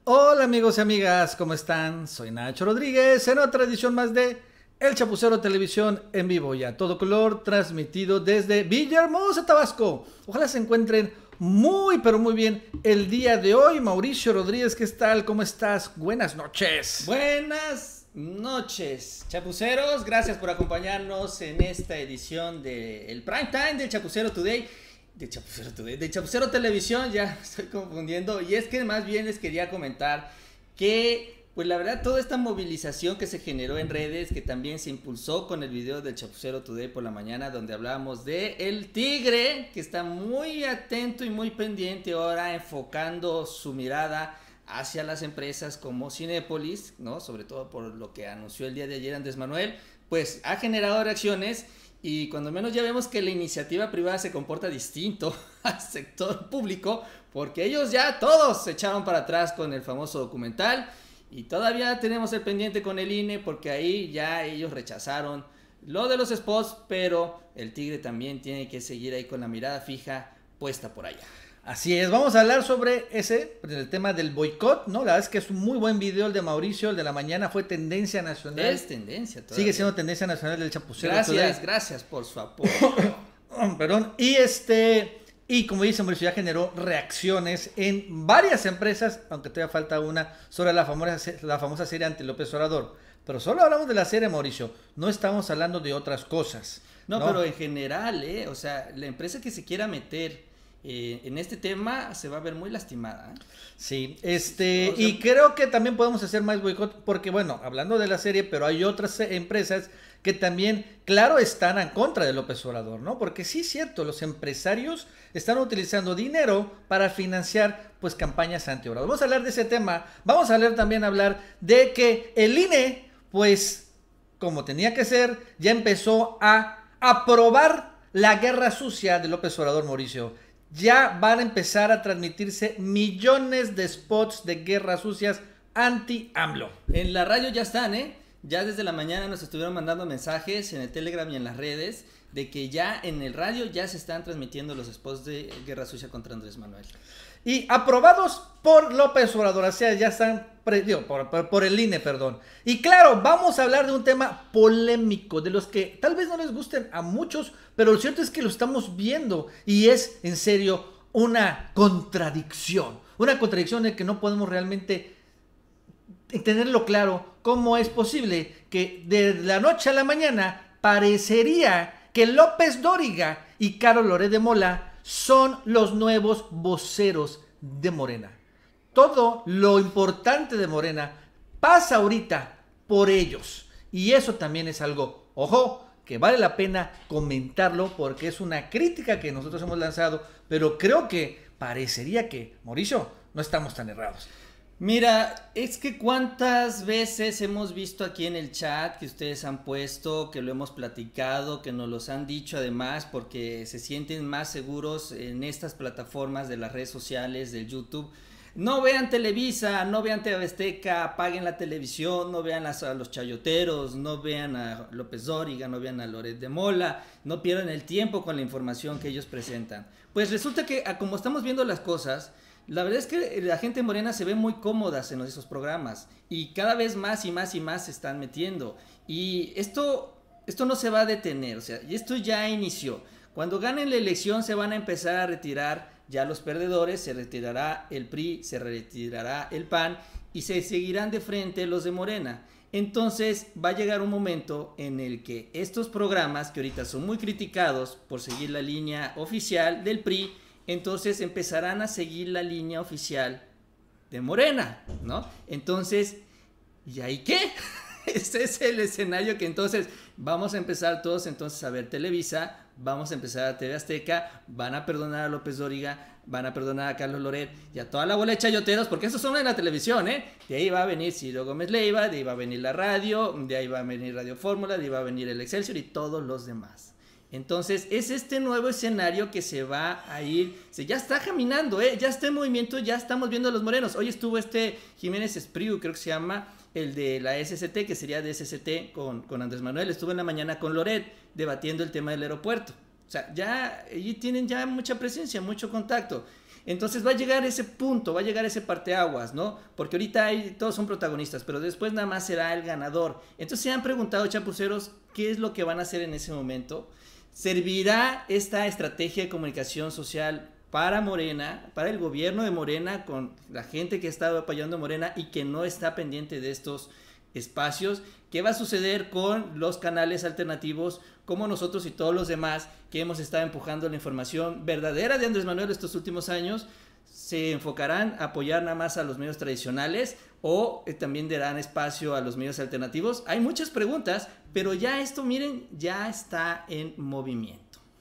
Hola amigos y amigas, ¿cómo están? Soy Nacho Rodríguez en otra edición más de El Chapucero Televisión en vivo y a todo color, transmitido desde Villahermosa, Tabasco. Ojalá se encuentren muy pero muy bien el día de hoy. Mauricio Rodríguez, ¿qué tal? ¿Cómo estás? Buenas noches. Buenas noches, chapuceros. Gracias por acompañarnos en esta edición del Prime Time del Chapucero Today. De Chapucero Televisión, ya estoy confundiendo. Y es que más bien les quería comentar que, pues la verdad, toda esta movilización que se generó en redes, que también se impulsó con el video del Chapucero Today por la mañana, donde hablábamos de el tigre, que está muy atento y muy pendiente ahora, enfocando su mirada hacia las empresas como Cinépolis, ¿no? Sobre todo por lo que anunció el día de ayer Andrés Manuel, pues ha generado reacciones. Y cuando menos ya vemos que la iniciativa privada se comporta distinto al sector público, porque ellos ya todos se echaron para atrás con el famoso documental y todavía tenemos el pendiente con el INE porque ahí ya ellos rechazaron lo de los spots, pero el tigre también tiene que seguir ahí con la mirada fija puesta por allá. Así es, vamos a hablar sobre el tema del boicot, ¿no? La verdad es que es un muy buen video el de Mauricio, el de la mañana fue tendencia nacional. Es tendencia todavía. Sigue siendo tendencia nacional del Chapucero. Gracias por su apoyo. Perdón, y como dice Mauricio, ya generó reacciones en varias empresas, aunque todavía falta una, sobre la famosa serie anti López Obrador. Pero solo hablamos de la serie, Mauricio, no estamos hablando de otras cosas. No, pero en general, o sea, la empresa que se quiera meter en este tema se va a ver muy lastimada. Sí, y creo que también podemos hacer más boicot porque, bueno, hablando de la serie, pero hay otras empresas que también, claro, están en contra de López Obrador, ¿no? Porque sí es cierto, los empresarios están utilizando dinero para financiar, pues, campañas anti-Obrador. Vamos a hablar de ese tema, vamos a hablar de que el INE, pues, como tenía que ser, ya empezó a aprobar la guerra sucia de López Obrador, Mauricio. Ya van a empezar a transmitirse millones de spots de guerras sucias anti-AMLO. En la radio ya están, ya desde la mañana nos estuvieron mandando mensajes en el Telegram y en las redes de que ya en el radio ya se están transmitiendo los spots de guerra sucia contra Andrés Manuel. Y aprobados por López Obrador, o sea, ya están por el INE, perdón. Y claro, vamos a hablar de un tema polémico, de los que tal vez no les gusten a muchos, pero lo cierto es que lo estamos viendo y es, en serio, una contradicción en que no podemos realmente tenerlo claro. ¿Cómo es posible que de la noche a la mañana parecería que López Dóriga y Carlos Loret de Mola son los nuevos voceros de Morena? Todo lo importante de Morena pasa ahorita por ellos. Y eso también es algo, ojo, que vale la pena comentarlo porque es una crítica que nosotros hemos lanzado, pero creo que parecería que, Mauricio, no estamos tan errados. Mira, es que cuántas veces hemos visto aquí en el chat que ustedes han puesto, que lo hemos platicado, que nos los han dicho además porque se sienten más seguros en estas plataformas de las redes sociales, del YouTube. No vean Televisa, no vean TV Azteca, apaguen la televisión, no vean a los chayoteros, no vean a López Dóriga, no vean a Loret de Mola, no pierdan el tiempo con la información que ellos presentan. Pues resulta que como estamos viendo las cosas, la verdad es que la gente morena se ve muy cómodas en esos programas y cada vez más y más y más se están metiendo. Y esto no se va a detener, o sea, y esto ya inició. Cuando ganen la elección se van a empezar a retirar ya los perdedores, se retirará el PRI, se retirará el PAN y se seguirán de frente los de Morena. Entonces va a llegar un momento en el que estos programas, que ahorita son muy criticados por seguir la línea oficial del PRI, entonces empezarán a seguir la línea oficial de Morena, ¿no? Entonces, ¿y ahí qué? Ese es el escenario que entonces vamos a empezar todos entonces a ver Televisa, vamos a empezar a TV Azteca, van a perdonar a López Dóriga, van a perdonar a Carlos Loret y a toda la bola de chayoteros, porque esos son en la televisión, De ahí va a venir Ciro Gómez Leiva, de ahí va a venir la radio, de ahí va a venir Radio Fórmula, de ahí va a venir el Excelsior y todos los demás. Entonces es este nuevo escenario que se va a ir, ya está caminando, ya está en movimiento, ya estamos viendo a los morenos. Hoy estuvo Jiménez Espriu, creo que se llama, el de la SST, que sería de SST con Andrés Manuel. Estuvo en la mañana con Loret debatiendo el tema del aeropuerto. O sea, ya allí tienen ya mucha presencia, mucho contacto. Entonces va a llegar ese punto, va a llegar ese parteaguas, ¿no? Porque ahorita todos son protagonistas, pero después nada más será el ganador. Entonces se han preguntado, chapuceros, ¿qué es lo que van a hacer en ese momento? ¿Servirá esta estrategia de comunicación social para Morena, para el gobierno de Morena, con la gente que ha estado apoyando a Morena y que no está pendiente de estos espacios? ¿Qué va a suceder con los canales alternativos como nosotros y todos los demás que hemos estado empujando la información verdadera de Andrés Manuel estos últimos años? ¿Se enfocarán a apoyar nada más a los medios tradicionales o también darán espacio a los medios alternativos? Hay muchas preguntas, pero ya esto, miren, ya está en movimiento.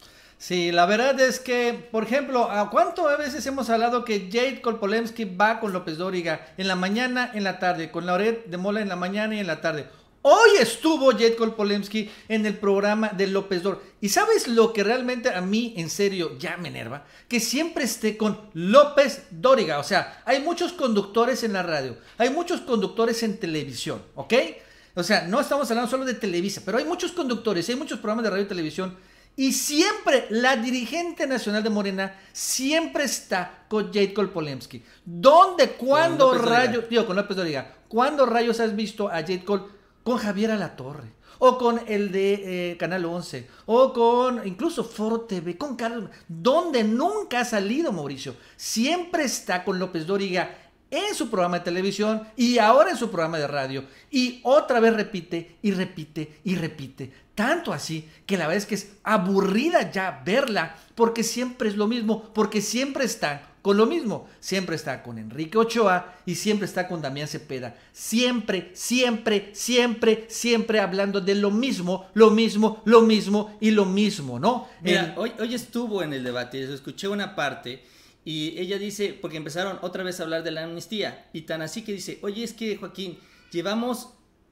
Sí, la verdad es que, por ejemplo, ¿a cuánto a veces hemos hablado que Jade Kolpolemsky va con López Dóriga en la mañana, en la tarde, con Loret de Mola en la mañana y en la tarde? Hoy estuvo Jade Kolpolemsky en el programa de López Dóriga. ¿Y sabes lo que realmente a mí, en serio, ya me enerva? Que siempre esté con López Dóriga. O sea, hay muchos conductores en la radio, hay muchos conductores en televisión, ¿ok? O sea, no estamos hablando solo de Televisa, pero hay muchos conductores, hay muchos programas de radio y televisión. Y siempre la dirigente nacional de Morena siempre está con Jade Kolpolemsky. ¿Dónde, cuándo rayos, digo, con López Dóriga, cuándo rayos has visto a Jade Kolpolemsky con Javier Alatorre? O con el de Canal 11, o con incluso Foro TV, con Carlos. ¿Dónde nunca ha salido, Mauricio? Siempre está con López Dóriga en su programa de televisión y ahora en su programa de radio. Y otra vez repite y repite y repite. Tanto así que la verdad es que es aburrida ya verla, porque siempre es lo mismo, porque siempre está con lo mismo. Siempre está con Enrique Ochoa y siempre está con Damián Cepeda. Siempre, siempre, siempre, siempre hablando de lo mismo, lo mismo, lo mismo y lo mismo, ¿no? Mira, hoy estuvo en el debate, escuché una parte y ella dice, porque empezaron otra vez a hablar de la amnistía, y tan así que dice, oye, es que Joaquín, llevamos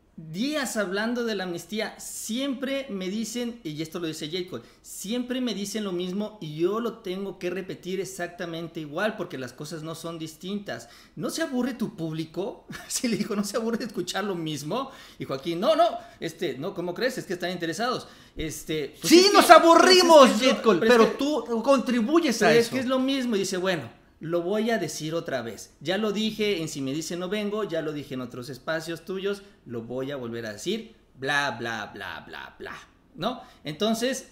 días hablando de la amnistía, siempre me dicen, y esto lo dice Jacob, siempre me dicen lo mismo y yo lo tengo que repetir exactamente igual porque las cosas no son distintas. ¿No se aburre tu público? Sí, le dijo, ¿no se aburre de escuchar lo mismo? Y Joaquín, no, ¿cómo crees? Es que están interesados. Pues sí, nos aburrimos, Jacob, pero tú contribuyes a eso. Es que es lo mismo, y dice, bueno, lo voy a decir otra vez. Ya lo dije en Si Me Dice No Vengo, ya lo dije en otros espacios tuyos, lo voy a volver a decir, bla, bla, bla, bla, bla, ¿no? Entonces,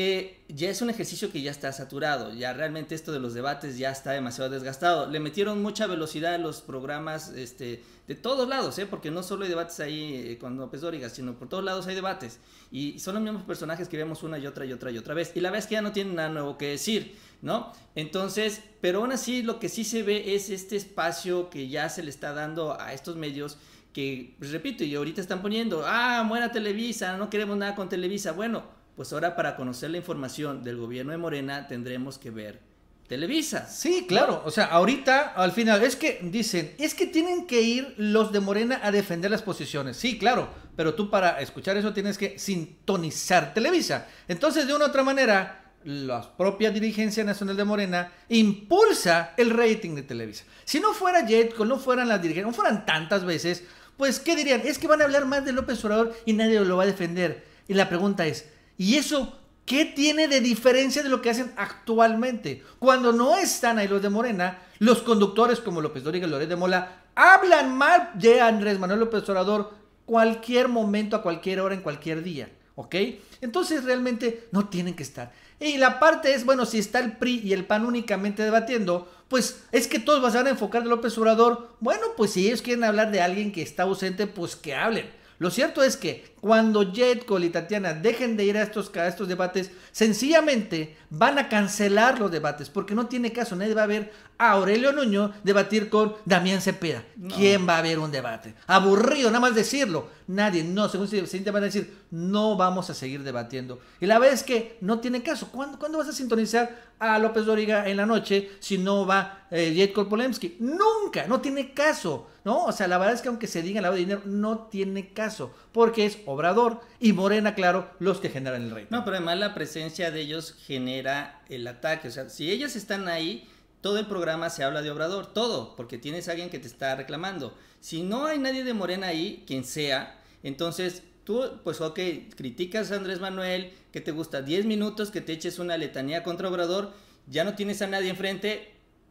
ya es un ejercicio que ya está saturado, ya realmente esto de los debates ya está demasiado desgastado. Le metieron mucha velocidad a los programas de todos lados, porque no solo hay debates ahí con López Dóriga, sino por todos lados hay debates. Y son los mismos personajes que vemos una y otra y otra y otra vez. Y la verdad es que ya no tienen nada nuevo que decir, ¿no? Entonces, pero aún así lo que sí se ve es este espacio que ya se le está dando a estos medios que, pues repito, y ahorita están poniendo, muera Televisa, no queremos nada con Televisa. Bueno, pues ahora para conocer la información del gobierno de Morena tendremos que ver Televisa. Sí, claro, o sea, ahorita al final es que dicen, es que tienen que ir los de Morena a defender las posiciones. Sí, claro, pero tú para escuchar eso tienes que sintonizar Televisa. Entonces, de una u otra manera, la propia dirigencia nacional de Morena impulsa el rating de Televisa. Si no fuera Jetco, no fueran las dirigencias, no fueran tantas veces, pues ¿qué dirían? Es que van a hablar más de López Obrador y nadie lo va a defender. Y la pregunta es, ¿y eso qué tiene de diferencia de lo que hacen actualmente? Cuando no están ahí los de Morena, los conductores como López Dóriga y Loret de Mola hablan mal de Andrés Manuel López Obrador cualquier momento, a cualquier hora, en cualquier día, ¿ok? Entonces realmente no tienen que estar. Y la parte es, bueno, si está el PRI y el PAN únicamente debatiendo, pues es que todos van a enfocar de López Obrador. Bueno, pues si ellos quieren hablar de alguien que está ausente, pues que hablen. Lo cierto es que cuando Jetco y Tatiana dejen de ir a estos debates, sencillamente van a cancelar los debates, porque no tiene caso. Nadie va a ver a Aurelio Nuño debatir con Damián Cepeda. No. ¿Quién va a ver un debate? Aburrido, nada más decirlo. Nadie, no, según se van a decir, no vamos a seguir debatiendo. Y la verdad es que no tiene caso. ¿Cuándo vas a sintonizar a López Dóriga en la noche si no va Jade Kolpolemsky? Nunca, no tiene caso, ¿no? O sea, la verdad es que aunque se diga el lavado de dinero, no tiene caso, porque es Obrador y Morena, claro, los que generan el rating. No, pero además la presencia de ellos genera el ataque. O sea, si ellos están ahí, todo el programa se habla de Obrador, todo, porque tienes a alguien que te está reclamando. Si no hay nadie de Morena ahí, quien sea, entonces tú, pues ok, criticas a Andrés Manuel, que te gusta 10 minutos que te eches una letanía contra Obrador, ya no tienes a nadie enfrente,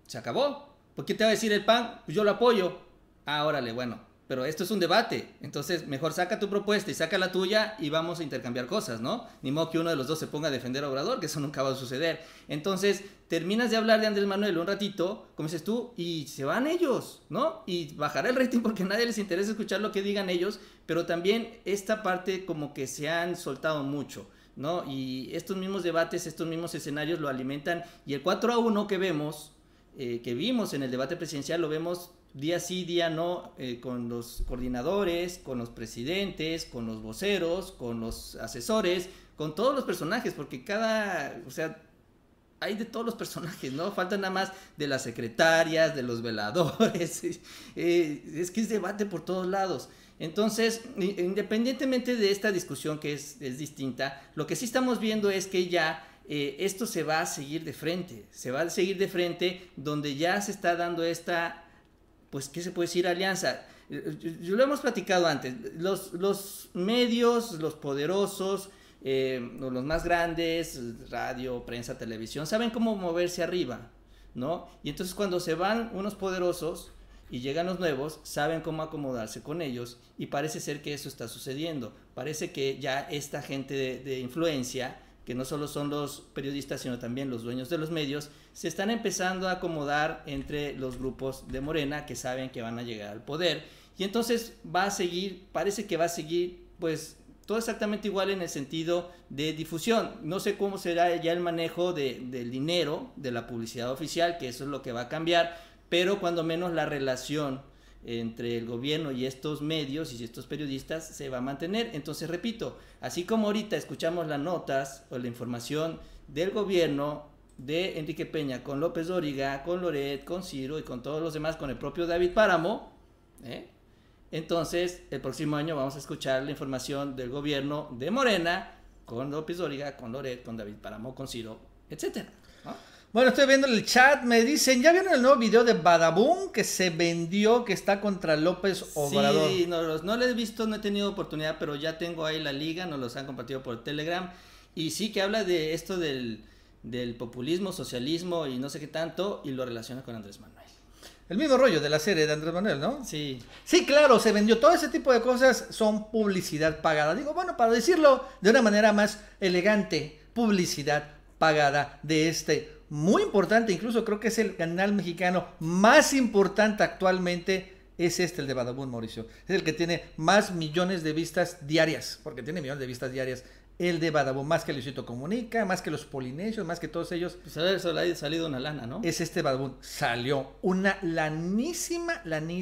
Se acabó. ¿Por qué te va a decir el PAN? Pues yo lo apoyo. Ah, órale, bueno. Pero esto es un debate, entonces mejor saca tu propuesta y saca la tuya y vamos a intercambiar cosas, ¿no? Ni modo que uno de los dos se ponga a defender a Obrador, que eso nunca va a suceder. Entonces, terminas de hablar de Andrés Manuel un ratito, como dices tú, y se van ellos, ¿no? Y bajará el rating porque a nadie les interesa escuchar lo que digan ellos, pero también esta parte como que se han soltado mucho, ¿no? Y estos mismos debates, estos mismos escenarios lo alimentan, y el 4-1 que vemos, que vimos en el debate presidencial, lo vemos día sí, día no, con los coordinadores, con los presidentes, con los voceros, con los asesores, con todos los personajes, porque o sea, hay de todos los personajes, ¿no? Faltan nada más de las secretarias, de los veladores, es que es debate por todos lados. Entonces, independientemente de esta discusión que es distinta, lo que sí estamos viendo es que ya esto se va a seguir de frente, donde ya se está dando esta, pues, ¿qué se puede decir? Alianza. Yo lo hemos platicado antes. Los medios, los poderosos, los más grandes, radio, prensa, televisión, saben cómo moverse arriba, ¿no? Y entonces cuando se van unos poderosos y llegan los nuevos, saben cómo acomodarse con ellos, y parece ser que eso está sucediendo. Parece que ya esta gente de influencia, que no solo son los periodistas, sino también los dueños de los medios, se están empezando a acomodar entre los grupos de Morena que saben que van a llegar al poder. Y entonces parece que va a seguir, pues, todo exactamente igual en el sentido de difusión. No sé cómo será ya el manejo del dinero, de la publicidad oficial, que eso es lo que va a cambiar, pero cuando menos la relación entre el gobierno y estos medios y estos periodistas se va a mantener. Entonces, repito, así como ahorita escuchamos las notas o la información del gobierno de Enrique Peña con López Dóriga, con Loret, con Ciro y con todos los demás, con el propio David Páramo, entonces el próximo año vamos a escuchar la información del gobierno de Morena con López Dóriga, con Loret, con David Páramo, con Ciro, etcétera, ¿no? Bueno, estoy viendo el chat, me dicen, ¿ya vieron el nuevo video de Badabun que se vendió, que está contra López Obrador? Sí, no lo he visto, no he tenido oportunidad, pero ya tengo ahí la liga, nos los han compartido por Telegram, y sí que habla de esto del populismo, socialismo y no sé qué tanto, y lo relaciona con Andrés Manuel. El mismo rollo de la serie de Andrés Manuel, ¿no? Sí. Sí, claro, se vendió. Todo ese tipo de cosas son publicidad pagada. Digo, bueno, para decirlo de una manera más elegante, publicidad pagada de muy importante, incluso creo que es el canal mexicano más importante actualmente, es el de Badabun, Mauricio. Es el que tiene más millones de vistas diarias, porque tiene millones de vistas diarias. El de Badabun, más que Luisito Comunica, más que los Polinesios, más que todos ellos. Pues a ver, solo ha salido una lana, ¿no? Es Badabun. Salió una lanísima.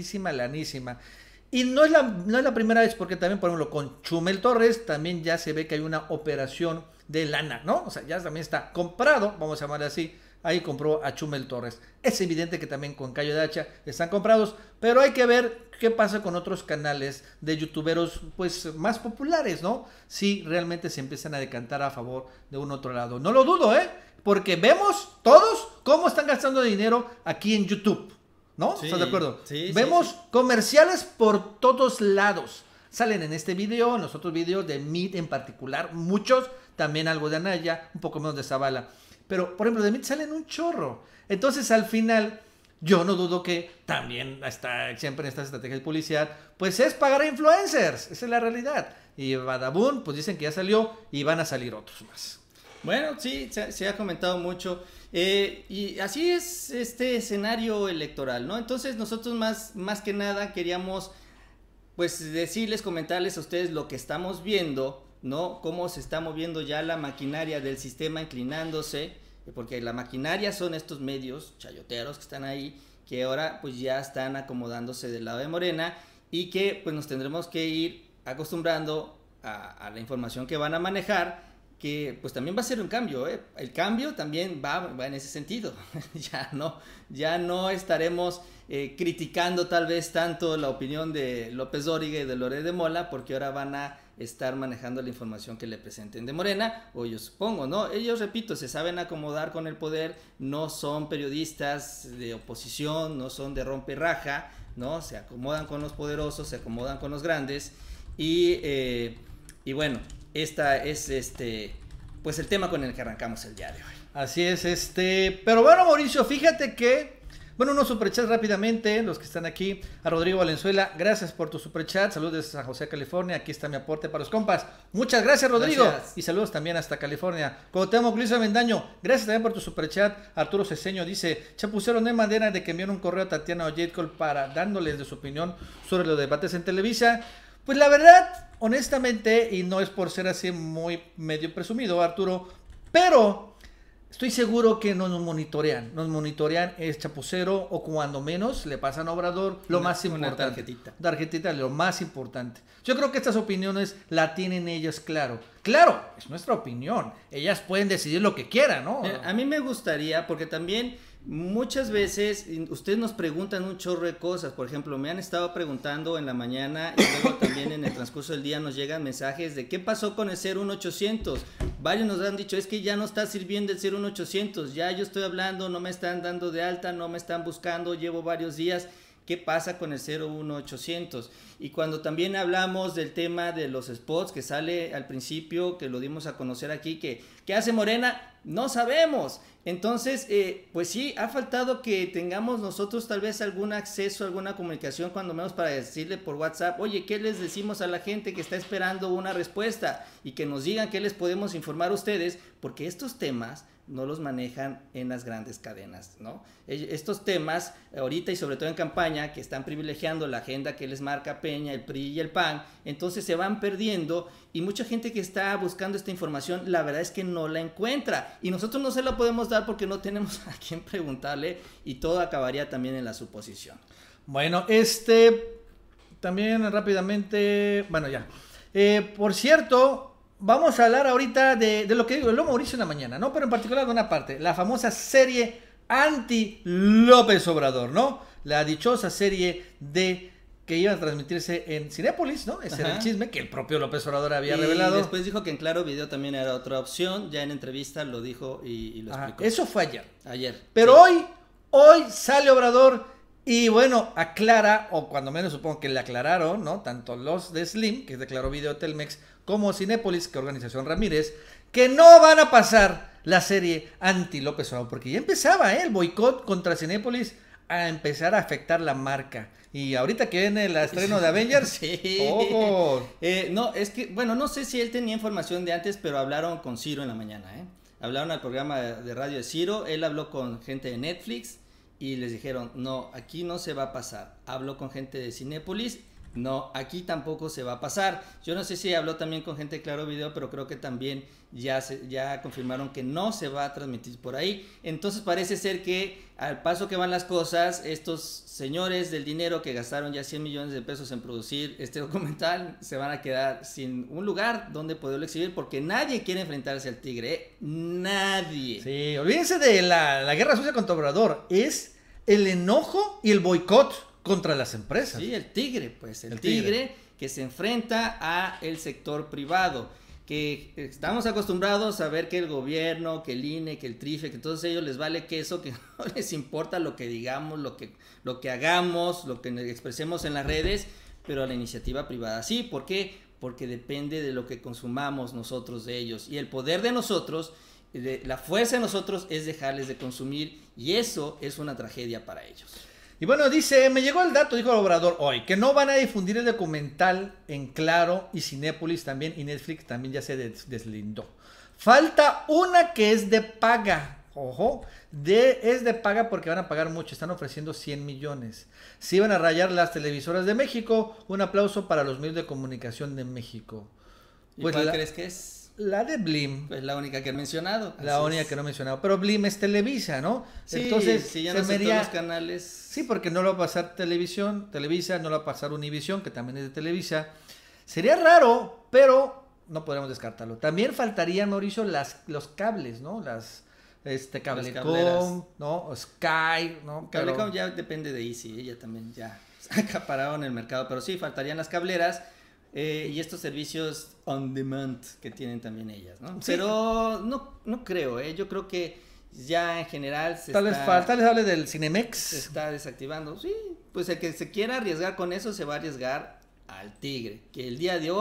Y no es la primera vez, porque también, por ejemplo, con Chumel Torres, también ya se ve que hay una operación de lana, ¿no? O sea, ya también está comprado, vamos a llamarle así. Ahí compró a Chumel Torres. Es evidente que también con Cayo de Hacha están comprados, pero hay que ver qué pasa con otros canales de youtuberos, pues, más populares, ¿no? Si realmente se empiezan a decantar a favor de un otro lado. No lo dudo, porque vemos todos cómo están gastando dinero aquí en YouTube, ¿no? Sí, ¿Estás de acuerdo? Sí, vemos sí. Comerciales por todos lados. Salen en este video, en los otros videos de Meet en particular, muchos, también algo de Anaya, un poco menos de Zavala. Pero, por ejemplo, de Meet salen un chorro. Entonces, al final, yo no dudo que también siempre en esta estrategia de publicidad, pues es pagar a influencers. Esa es la realidad. Y Badabun, pues dicen que ya salió y van a salir otros más. Bueno, sí, se ha comentado mucho. Y así es este escenario electoral, ¿no? Entonces, nosotros más que nada queríamos, pues, comentarles a ustedes lo que estamos viendo, ¿no? Cómo se está moviendo ya la maquinaria del sistema inclinándose, porque la maquinaria son estos medios chayoteros que están ahí, que ahora pues ya están acomodándose del lado de Morena, y que pues nos tendremos que ir acostumbrando a la información que van a manejar, que pues también va a ser un cambio, el cambio también va en ese sentido. ya no estaremos criticando tal vez tanto la opinión de López Dóriga y de Loret de Mola, porque ahora van a estar manejando la información que le presenten de Morena, o yo supongo, ¿no? Ellos, repito, se saben acomodar con el poder, no son periodistas de oposición, no son de rompe y raja, ¿no? Se acomodan con los poderosos, se acomodan con los grandes, y bueno, esta es pues el tema con el que arrancamos el día de hoy. Así es, pero bueno, Mauricio, fíjate que Bueno, unos superchats rápidamente, los que están aquí. A Rodrigo Valenzuela, gracias por tu superchat. Saludos desde San José, California. Aquí está mi aporte para los compas. Muchas gracias, Rodrigo. Gracias. Y saludos también hasta California. Cuauhtémoc Luis Avendaño, gracias también por tu superchat. Arturo Ceseño dice, Chapucero, no hay manera de que envíen un correo a Tatiana o Jade Cole para dándoles de su opinión sobre los debates en Televisa. Pues la verdad, honestamente, y no es por ser así muy medio presumido, Arturo, pero estoy seguro que nos monitorean es Chapucero, o cuando menos le pasan a Obrador lo más importante. Tarjetita. Tarjetita, lo más importante. Yo creo que estas opiniones la tienen ellas claro. Claro, es nuestra opinión. Ellas pueden decidir lo que quieran, ¿no? A mí me gustaría, porque también muchas veces ustedes nos preguntan un chorro de cosas. Por ejemplo, me han estado preguntando en la mañana y luego también en el transcurso del día nos llegan mensajes de qué pasó con el 01800. Varios nos han dicho, es que ya no está sirviendo el 01800, ya yo estoy hablando, no me están dando de alta, no me están buscando, llevo varios días. ¿Qué pasa con el 01800? Y cuando también hablamos del tema de los spots que sale al principio, que lo dimos a conocer aquí, ¿qué hace Morena? No sabemos. Entonces, pues sí, ha faltado que tengamos nosotros tal vez algún acceso, alguna comunicación, cuando menos para decirle por WhatsApp, oye, ¿qué les decimos a la gente que está esperando una respuesta? Y que nos digan qué les podemos informar a ustedes, porque estos temas no los manejan en las grandes cadenas, ¿no? Estos temas, ahorita y sobre todo en campaña, que están privilegiando la agenda que les marca Peña, el PRI y el PAN, entonces se van perdiendo y mucha gente que está buscando esta información, la verdad es que no la encuentra y nosotros no se la podemos dar porque no tenemos a quién preguntarle y todo acabaría también en la suposición. Bueno, también rápidamente, bueno ya, por cierto, vamos a hablar ahorita de lo que digo, lo Mauricio en la mañana, ¿no? Pero en particular de una parte, la famosa serie anti-López Obrador, ¿no? La dichosa serie que iba a transmitirse en Cinépolis, ¿no? Ese era el chisme que el propio López Obrador había revelado. Y después dijo que en Claro Video también era otra opción, ya en entrevista lo dijo y lo explicó. Eso fue ayer. Ayer. Pero sí. hoy sale Obrador y bueno, aclara, o cuando menos supongo que le aclararon, ¿no? Tanto los de Slim, que es de Claro Video Telmex, como Cinépolis, que Organización Ramírez, que no van a pasar la serie anti-López Obrador, porque ya empezaba el boicot contra Cinépolis a empezar a afectar la marca. Y ahorita que viene el estreno de Avengers, sí. ¡ojo! No, es que, bueno, no sé si él tenía información de antes, pero hablaron con Ciro en la mañana, Hablaron al programa de radio de Ciro, él habló con gente de Netflix y les dijeron, no, aquí no se va a pasar. Habló con gente de Cinépolis, no, aquí tampoco se va a pasar. Yo no sé si habló también con gente de Claro Video, pero creo que también ya confirmaron que no se va a transmitir por ahí. Entonces parece ser que al paso que van las cosas, estos señores del dinero que gastaron ya 100 millones de pesos en producir este documental se van a quedar sin un lugar donde poderlo exhibir porque nadie quiere enfrentarse al tigre, nadie. Sí, olvídense de la guerra sucia contra Obrador, es el enojo y el boicot contra las empresas. Sí, el tigre, pues, el tigre que se enfrenta a el sector privado, que estamos acostumbrados a ver que el gobierno, que el INE, que el TRIFE, que todos ellos les vale queso, que no les importa lo que digamos, lo que hagamos, lo que expresemos en las redes, pero a la iniciativa privada sí. ¿Por qué? Porque depende de lo que consumamos nosotros de ellos, y el poder de nosotros, la fuerza de nosotros es dejarles de consumir, y eso es una tragedia para ellos. Y bueno, dice, me llegó el dato, dijo el Obrador hoy, que no van a difundir el documental en Claro y Cinépolis también, y Netflix también ya se deslindó. Falta una que es de paga, ojo, es de paga porque van a pagar mucho, están ofreciendo 100 millones. Si van a rayar las televisoras de México, un aplauso para los medios de comunicación de México. Pues ¿cuál crees que es? La de Blim. Pues la única que he mencionado. La única que no he mencionado. Pero Blim es Televisa, ¿no? Sí, entonces sí, ya no son todos los canales. Sí, porque no lo va a pasar Televisa, no lo va a pasar Univisión, que también es de Televisa. Sería raro, pero no podemos descartarlo. También faltarían, Mauricio, los cables, ¿no? Cablecom, ¿no? Sky, ¿no? Cablecom ya depende de Easy, ella también ya acapararon el mercado, pero sí, faltarían las cableras. Y estos servicios on demand que tienen también ellas, ¿no? Sí. Pero no creo, yo creo que ya en general tal vez hable del Cinemex. Se está desactivando, sí, pues el que se quiera arriesgar con eso se va a arriesgar al tigre, que el día de hoy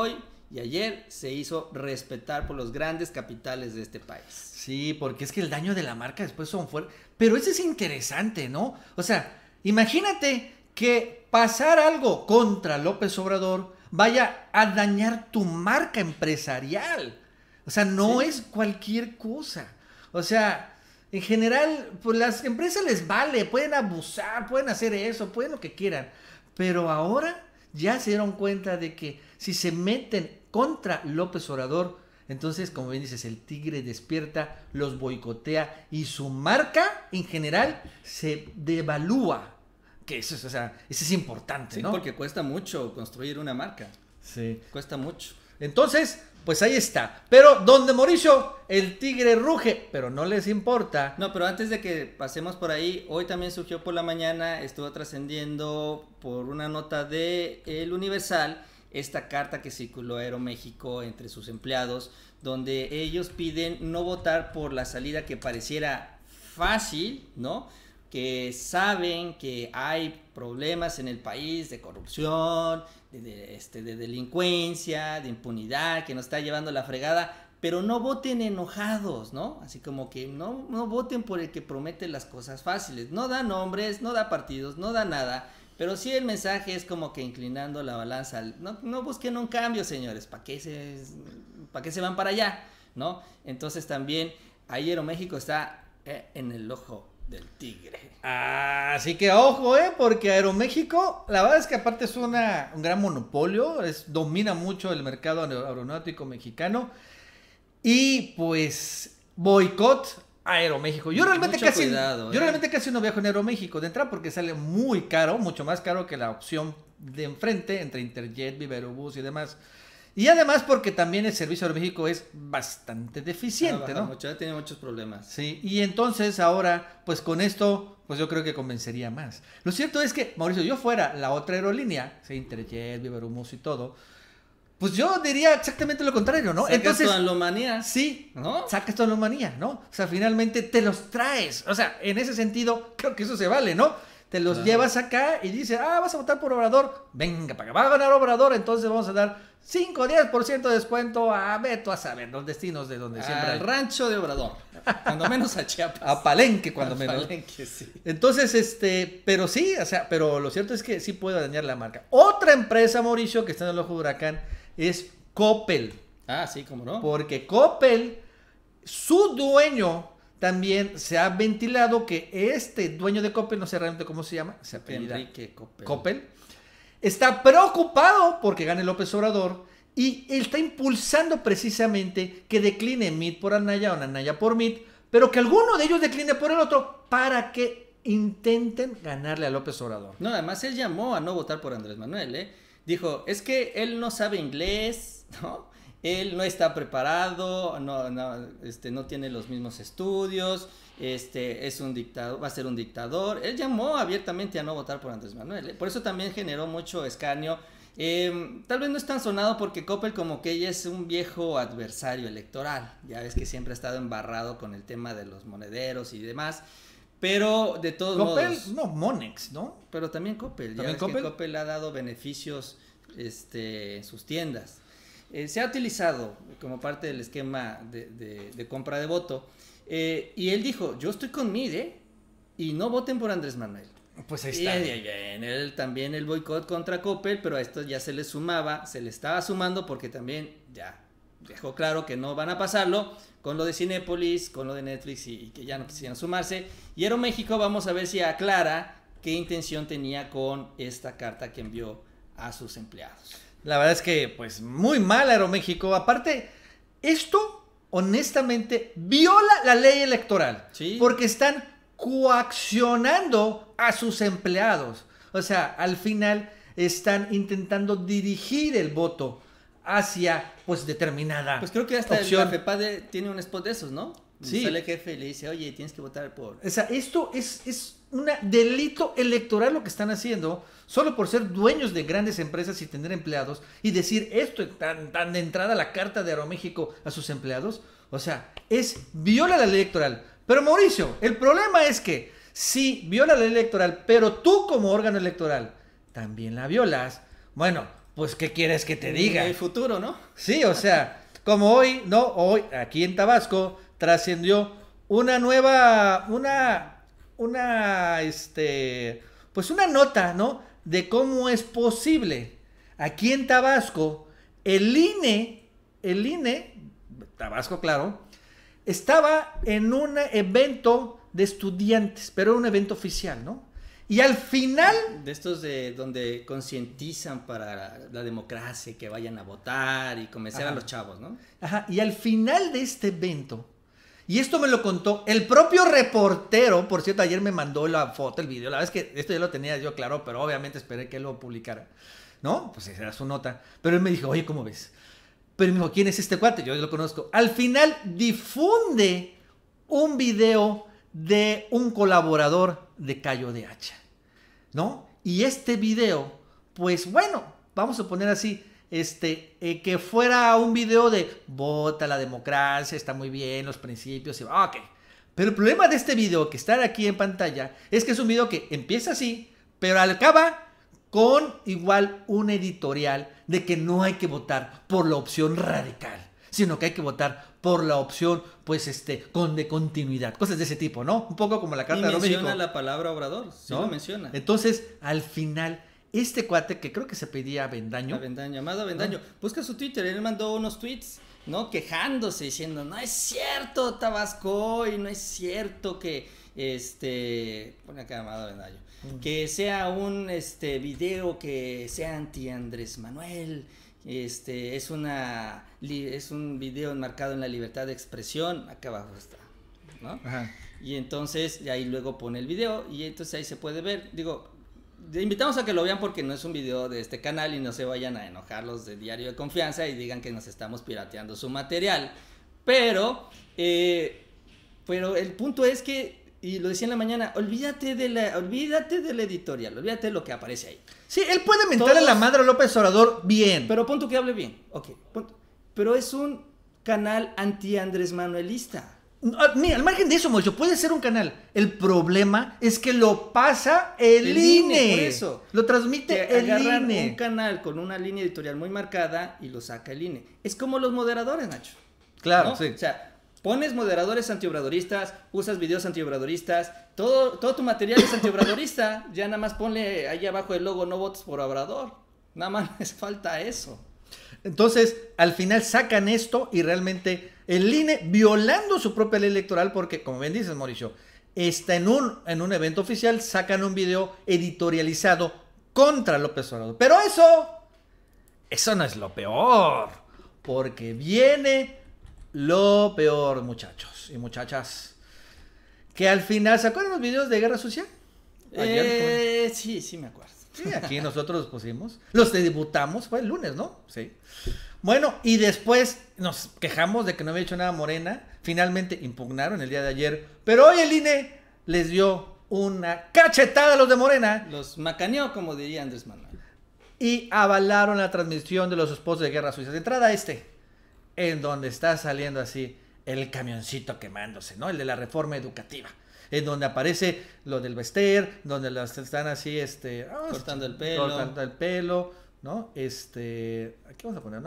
y ayer se hizo respetar por los grandes capitales de este país. Sí, porque es que el daño de la marca después son fuertes. Pero eso es interesante, ¿no? O sea, imagínate que pasar algo contra López Obrador vaya a dañar tu marca empresarial. O sea, no es cualquier cosa. O sea, en general, pues las empresas les vale, pueden abusar, pueden hacer eso, pueden lo que quieran. Pero ahora ya se dieron cuenta de que si se meten contra López Obrador, entonces, como bien dices, el tigre despierta, los boicotea y su marca en general se devalúa. Que eso es, o sea, eso es importante, sí, ¿no? Porque cuesta mucho construir una marca. Sí. Cuesta mucho. Entonces, pues ahí está. Pero donde Mauricio, el tigre ruge, pero no les importa. No, pero antes de que pasemos por ahí, hoy también surgió por la mañana, estuvo trascendiendo por una nota de El Universal, esta carta que circuló a Aeroméxico entre sus empleados, donde ellos piden no votar por la salida que pareciera fácil, ¿no? Que saben que hay problemas en el país de corrupción, de delincuencia, de impunidad, que nos está llevando la fregada, pero no voten enojados, ¿no? Así como que no voten por el que promete las cosas fáciles. No da nombres, no da partidos, no da nada, pero sí el mensaje es como que inclinando la balanza. No busquen un cambio, señores, ¿para qué se van para allá? ¿No? Entonces también ahí Aeroméxico está en el ojo del tigre. Así que ojo, porque Aeroméxico, la verdad es que aparte es un gran monopolio, domina mucho el mercado aeronáutico mexicano y pues boicot a Aeroméxico. Yo realmente casi no viajo en Aeroméxico de entrada porque sale muy caro, mucho más caro que la opción de enfrente entre Interjet, Viva Aerobús y demás. Y además porque también el servicio de Aeroméxico es bastante deficiente, ¿no? Tiene muchos problemas. Sí, y entonces ahora, pues con esto, pues yo creo que convencería más. Lo cierto es que, Mauricio, yo fuera la otra aerolínea, sí, Interjet, Viva Aerobús y todo, pues yo diría exactamente lo contrario, ¿no? Sacas tu alomanía. Sí, ¿no? Sacas tu alomanía, ¿no? O sea, finalmente te los traes. O sea, en ese sentido, creo que eso se vale, ¿no? Te los llevas acá y dices, vas a votar por Obrador. Venga, para que va a ganar Obrador, entonces vamos a dar 5 o 10% de descuento a Beto, a saber, los destinos de donde siempre hay. Al rancho de Obrador, cuando menos a Chiapas. A Palenque, cuando menos. Palenque, sí. Entonces, pero sí, o sea, pero lo cierto es que sí puede dañar la marca. Otra empresa, Mauricio, que está en el ojo de huracán, es Coppel. Sí, cómo no. Porque Coppel, su dueño, también se ha ventilado que este dueño de Coppel, no sé realmente cómo se llama, se apellida Enrique Coppel. Coppel, está preocupado porque gane López Obrador y él está impulsando precisamente que decline Meet por Anaya o Anaya por Meet, pero que alguno de ellos decline por el otro para que intenten ganarle a López Obrador. No, además él llamó a no votar por Andrés Manuel, Dijo, es que él no sabe inglés, ¿no? Él no está preparado, no tiene los mismos estudios, es un dictador, va a ser un dictador. Él llamó abiertamente a no votar por Andrés Manuel, Por eso también generó mucho escarnio. Tal vez no es tan sonado porque Coppel como que ella es un viejo adversario electoral. Ya ves que siempre ha estado embarrado con el tema de los monederos y demás. Pero de todos modos. No, Monex, ¿no? Pero también Coppel. Ya ves que Coppel ha dado beneficios en sus tiendas. Se ha utilizado como parte del esquema de compra de voto. Y él dijo, yo estoy con Mid, y no voten por Andrés Manuel. Pues ahí está. Y él también el boicot contra Coppel, pero a esto ya se le estaba sumando porque también ya dejó claro que no van a pasarlo con lo de Cinépolis, con lo de Netflix y que ya no quisieran sumarse. Y Aeroméxico, vamos a ver si aclara qué intención tenía con esta carta que envió a sus empleados. La verdad es que, pues, muy mal Aeroméxico. Aparte, esto, honestamente, viola la ley electoral. Sí. Porque están coaccionando a sus empleados. O sea, al final están intentando dirigir el voto hacia, pues, determinada Pues creo que hasta opción. la FEPADE tiene un spot de esos, ¿no? Sí. Sale el jefe y le dice, oye, tienes que votar por... O sea, esto es un delito electoral lo que están haciendo, solo por ser dueños de grandes empresas y tener empleados, y decir esto tan de entrada la carta de Aeroméxico a sus empleados. O sea, viola la ley electoral. Pero Mauricio, el problema es que si viola la ley electoral, pero tú como órgano electoral también la violas, bueno, pues, ¿qué quieres que te diga? El futuro, ¿no? Sí, o sea, como hoy, ¿no? Hoy, aquí en Tabasco, trascendió una nueva, pues una nota, ¿no? De cómo es posible. Aquí en Tabasco, el INE, Tabasco, claro, estaba en un evento de estudiantes, pero era un evento oficial, ¿no? Y al final... De estos de donde concientizan para la democracia, que vayan a votar y convencer a los chavos, ¿no? Ajá, y al final de este evento, y esto me lo contó el propio reportero, por cierto, ayer me mandó la foto, el video, la verdad es que esto ya lo tenía yo claro, pero obviamente esperé que él lo publicara, ¿no? Pues esa era su nota, pero él me dijo, oye, ¿cómo ves? Pero me dijo, ¿quién es este cuate? Yo lo conozco. Al final difunde un video de un colaborador de Cayo de Hacha, ¿no? Y este video, pues bueno, vamos a poner así, que fuera un video de vota la democracia, está muy bien, los principios, y ok. Pero el problema de este video que está aquí en pantalla es que es un video que empieza así, pero acaba con igual un editorial de que no hay que votar por la opción radical, sino que hay que votar por la opción, pues, de continuidad, cosas de ese tipo, ¿no? Un poco como la Carta de México. Menciona la palabra Obrador, sí, ¿no? Lo menciona. Entonces, al final, este cuate, que creo que se pedía Avendaño. Amado Avendaño, ¿no? Busca su Twitter, él mandó unos tweets, ¿no? Quejándose, diciendo, no es cierto, Tabasco, y no es cierto que, pone acá Amado Avendaño, que sea un, video que sea anti Andrés Manuel, es un video enmarcado en la libertad de expresión, acá abajo está, ¿no? Ajá. Y entonces, ahí luego pone el video, y entonces ahí se puede ver, digo, invitamos a que lo vean porque no es un video de este canal y no se vayan a enojar los de Diario de Confianza y digan que nos estamos pirateando su material, pero el punto es que, y lo decía en la mañana, olvídate del editorial, olvídate de lo que aparece ahí. Sí, él puede mentarle a la madre a López Obrador bien. Pero punto que hable bien, ok, punto. Pero es un canal anti-Andrés Manuelista. Mira, al margen de eso, Mocho, puede ser un canal. El problema es que lo pasa el INE. Por eso. Lo transmite el INE. Un canal con una línea editorial muy marcada y lo saca el INE. Es como los moderadores, Nacho. Claro, ¿no? sí. O sea, pones moderadores antiobradoristas, usas videos antiobradoristas, todo tu material es antiobradorista. Ya nada más ponle ahí abajo el logo no votes por Obrador. Nada más les falta eso. Entonces, al final sacan esto y realmente el INE, violando su propia ley electoral, porque como bien dices, Mauricio, está en un evento oficial, sacan un video editorializado contra López Obrador. Pero eso no es lo peor, porque viene lo peor, muchachos y muchachas, que al final, ¿se acuerdan los videos de Guerra Sucia? Ayer, sí me acuerdo. Sí, aquí nosotros los pusimos, los debutamos, fue el lunes, ¿no? Sí. Bueno, y después nos quejamos de que no había hecho nada Morena, finalmente impugnaron el día de ayer, pero hoy el INE les dio una cachetada a los de Morena. Los macaneó, como diría Andrés Manuel. Y avalaron la transmisión de los esposos de Guerra Sucia. De entrada en donde está saliendo así el camioncito quemándose, ¿no? El de la reforma educativa. En donde aparece lo del Bester, donde las están así, cortando el pelo, ¿no? Aquí vamos a poner,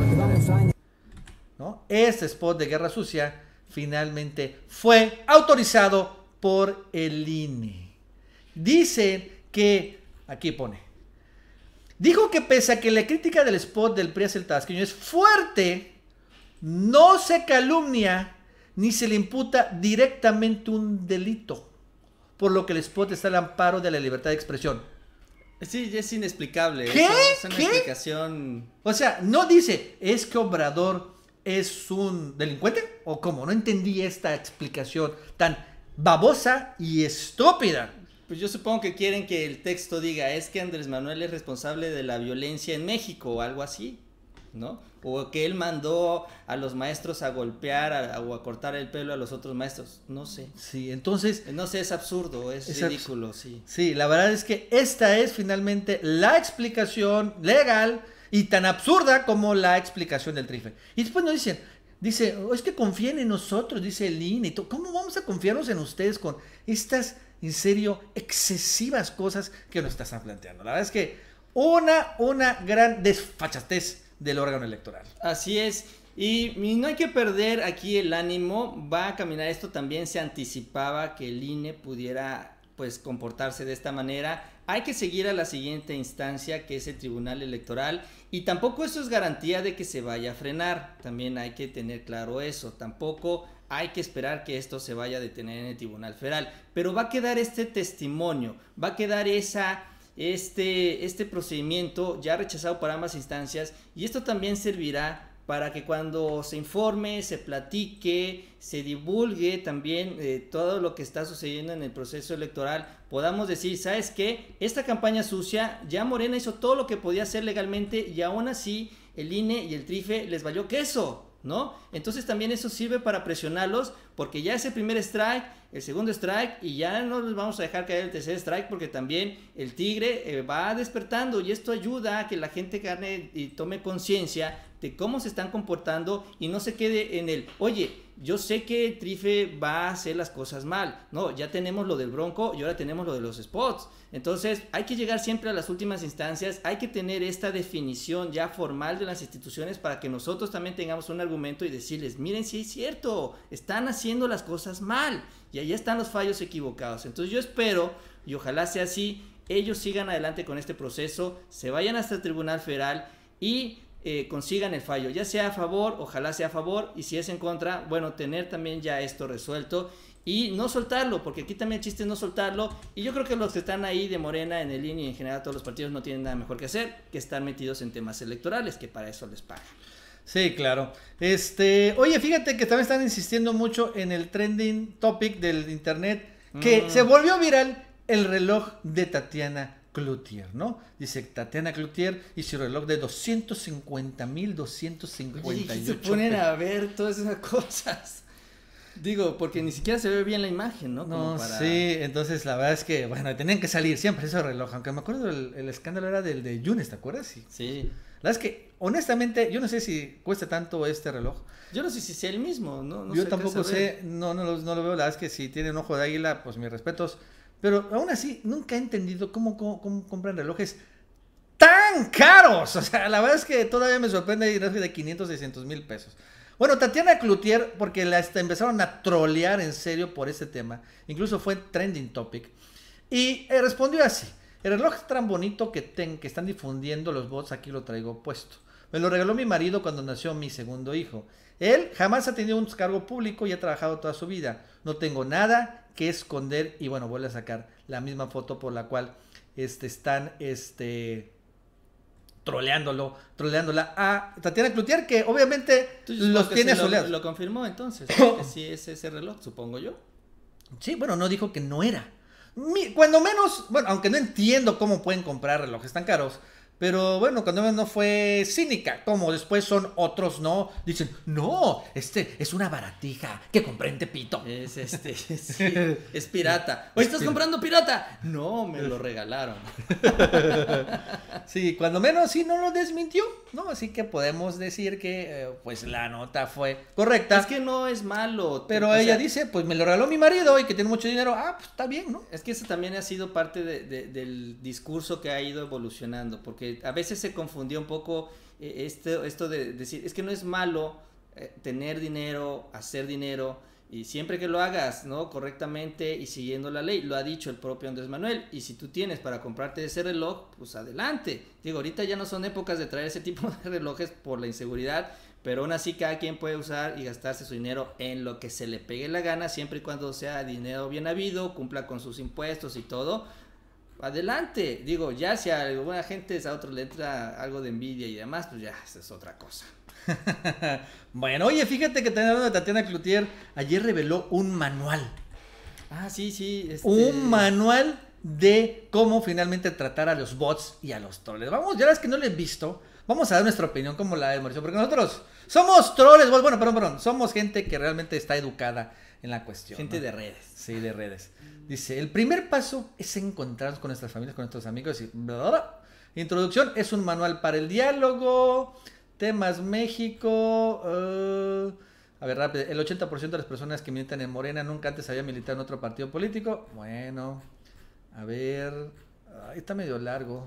¿no? Este spot de Guerra Sucia finalmente fue autorizado por el INE. Dicen que, aquí pone, dijo que pese a que la crítica del spot del PRI hacia el tabasqueño es fuerte, no se calumnia ni se le imputa directamente un delito, por lo que el spot está al amparo de la libertad de expresión. Sí, es inexplicable. ¿Qué? Es una explicación. O sea, no dice, es que Obrador es un delincuente, o cómo, no entendí esta explicación tan babosa y estúpida. Pues yo supongo que quieren que el texto diga, es que Andrés Manuel es responsable de la violencia en México, o algo así, ¿no? O que él mandó a los maestros a golpear o a cortar el pelo a los otros maestros, no sé. Sí, entonces... No sé, es absurdo, es ridículo, sí. Sí, la verdad es que esta es finalmente la explicación legal y tan absurda como la explicación del Trife. Y después nos dice, es que confíen en nosotros, dice el INE. ¿Cómo vamos a confiarnos en ustedes con estas, en serio, excesivas cosas que nos están planteando? La verdad es que una gran desfachatez del órgano electoral. Así es. Y no hay que perder aquí el ánimo, va a caminar esto, también se anticipaba que el INE pudiera pues comportarse de esta manera. Hay que seguir a la siguiente instancia, que es el Tribunal Electoral, y tampoco eso es garantía de que se vaya a frenar, también hay que tener claro eso, tampoco hay que esperar que esto se vaya a detener en el Tribunal Federal, pero va a quedar este testimonio, va a quedar este procedimiento ya rechazado por ambas instancias, y esto también servirá para que cuando se informe, se platique, se divulgue también todo lo que está sucediendo en el proceso electoral, podamos decir, ¿sabes qué? Esta campaña sucia, ya Morena hizo todo lo que podía hacer legalmente y aún así el INE y el TRIFE les valió queso, ¿no? Entonces también eso sirve para presionarlos, porque ya es el primer strike, el segundo strike, y ya no les vamos a dejar caer el tercer strike, porque también el tigre va despertando, y esto ayuda a que la gente gane y tome conciencia de cómo se están comportando y no se quede en el, oye, yo sé que el TRIFE va a hacer las cosas mal, no, ya tenemos lo del Bronco y ahora tenemos lo de los spots, entonces hay que llegar siempre a las últimas instancias, hay que tener esta definición ya formal de las instituciones para que nosotros también tengamos un argumento y decirles, miren, sí es cierto, están haciendo las cosas mal y ahí están los fallos equivocados. Entonces yo espero, y ojalá sea así, ellos sigan adelante con este proceso, se vayan hasta el Tribunal Federal y consigan el fallo, ya sea a favor, ojalá sea a favor, y si es en contra, bueno, tener también ya esto resuelto y no soltarlo, porque aquí también el chiste es no soltarlo, y yo creo que los que están ahí de Morena en el INE y en general todos los partidos no tienen nada mejor que hacer que estar metidos en temas electorales, que para eso les pagan. Sí, claro. Oye, fíjate que también están insistiendo mucho en el trending topic del internet, que se volvió viral el reloj de Tatiana Cloutier, ¿no? Dice Tatiana Cloutier y su reloj de 250,258. Y se ponen a ver todas esas cosas. Digo, porque ni siquiera se ve bien la imagen, ¿no? No, sí, entonces la verdad es que, bueno, tenían que salir siempre ese reloj, aunque me acuerdo el escándalo era del de Yunes, ¿te acuerdas? Sí. La verdad es que, honestamente, yo no sé si cuesta tanto este reloj. Yo no sé si sea el mismo, ¿no? Yo tampoco sé, no lo veo, la verdad es que si tiene un ojo de águila, pues mis respetos. Pero aún así, nunca he entendido cómo compran relojes tan caros. O sea, la verdad es que todavía me sorprende ir de 500, 600 mil pesos. Bueno, Tatiana Cloutier, porque empezaron a trolear en serio por este tema. Incluso fue trending topic. Y respondió así. El reloj es tan bonito que están difundiendo los bots, aquí lo traigo puesto. Me lo regaló mi marido cuando nació mi segundo hijo. Él jamás ha tenido un cargo público y ha trabajado toda su vida. No tengo nada que esconder. Y bueno, vuelve a sacar la misma foto por la cual están troleándola a Tatiana Cloutier, que obviamente los tiene soleados. Lo confirmó entonces, que sí es ese reloj, supongo yo. Sí, bueno, no dijo que no era. Cuando menos, bueno, aunque no entiendo cómo pueden comprar relojes tan caros, pero bueno, cuando menos no fue cínica, como después son otros, ¿no? Dicen, no, es una baratija que compré en Tepito. Sí, es pirata. ¿Hoy estás comprando pirata? No, me lo regalaron. Sí, cuando menos sí no lo desmintió, ¿no? Así que podemos decir que pues la nota fue correcta. Es que no es malo. Pero ella dice, pues me lo regaló mi marido y que tiene mucho dinero. Ah, pues está bien, ¿no? Es que eso también ha sido parte del discurso que ha ido evolucionando, porque a veces se confundió un poco esto de decir, es que no es malo tener dinero, hacer dinero, y siempre que lo hagas, ¿no? Correctamente y siguiendo la ley, lo ha dicho el propio Andrés Manuel, y si tú tienes para comprarte ese reloj, pues adelante. Digo, ahorita ya no son épocas de traer ese tipo de relojes por la inseguridad, pero aún así cada quien puede usar y gastarse su dinero en lo que se le pegue la gana, siempre y cuando sea dinero bien habido, cumpla con sus impuestos y todo. Adelante, digo, ya si a alguna gente a otros le entra algo de envidia y demás, pues ya, esa es otra cosa. Bueno, oye, fíjate que hablando de Tatiana Cloutier, ayer reveló un manual. Ah, sí. Un manual de cómo finalmente tratar a los bots y a los troles. Vamos, ya las que no lo he visto, vamos a dar nuestra opinión como la de Mauricio, porque nosotros somos troles, bueno, perdón, somos gente que realmente está educada en la cuestión. Gente, ¿no?, de redes. Sí, de redes. Dice, el primer paso es encontrarnos con nuestras familias, con nuestros amigos y bla, bla, bla. Introducción, es un manual para el diálogo, temas México, a ver, rápido, el 80% de las personas que militan en Morena nunca antes había militado en otro partido político. Bueno, a ver, está medio largo.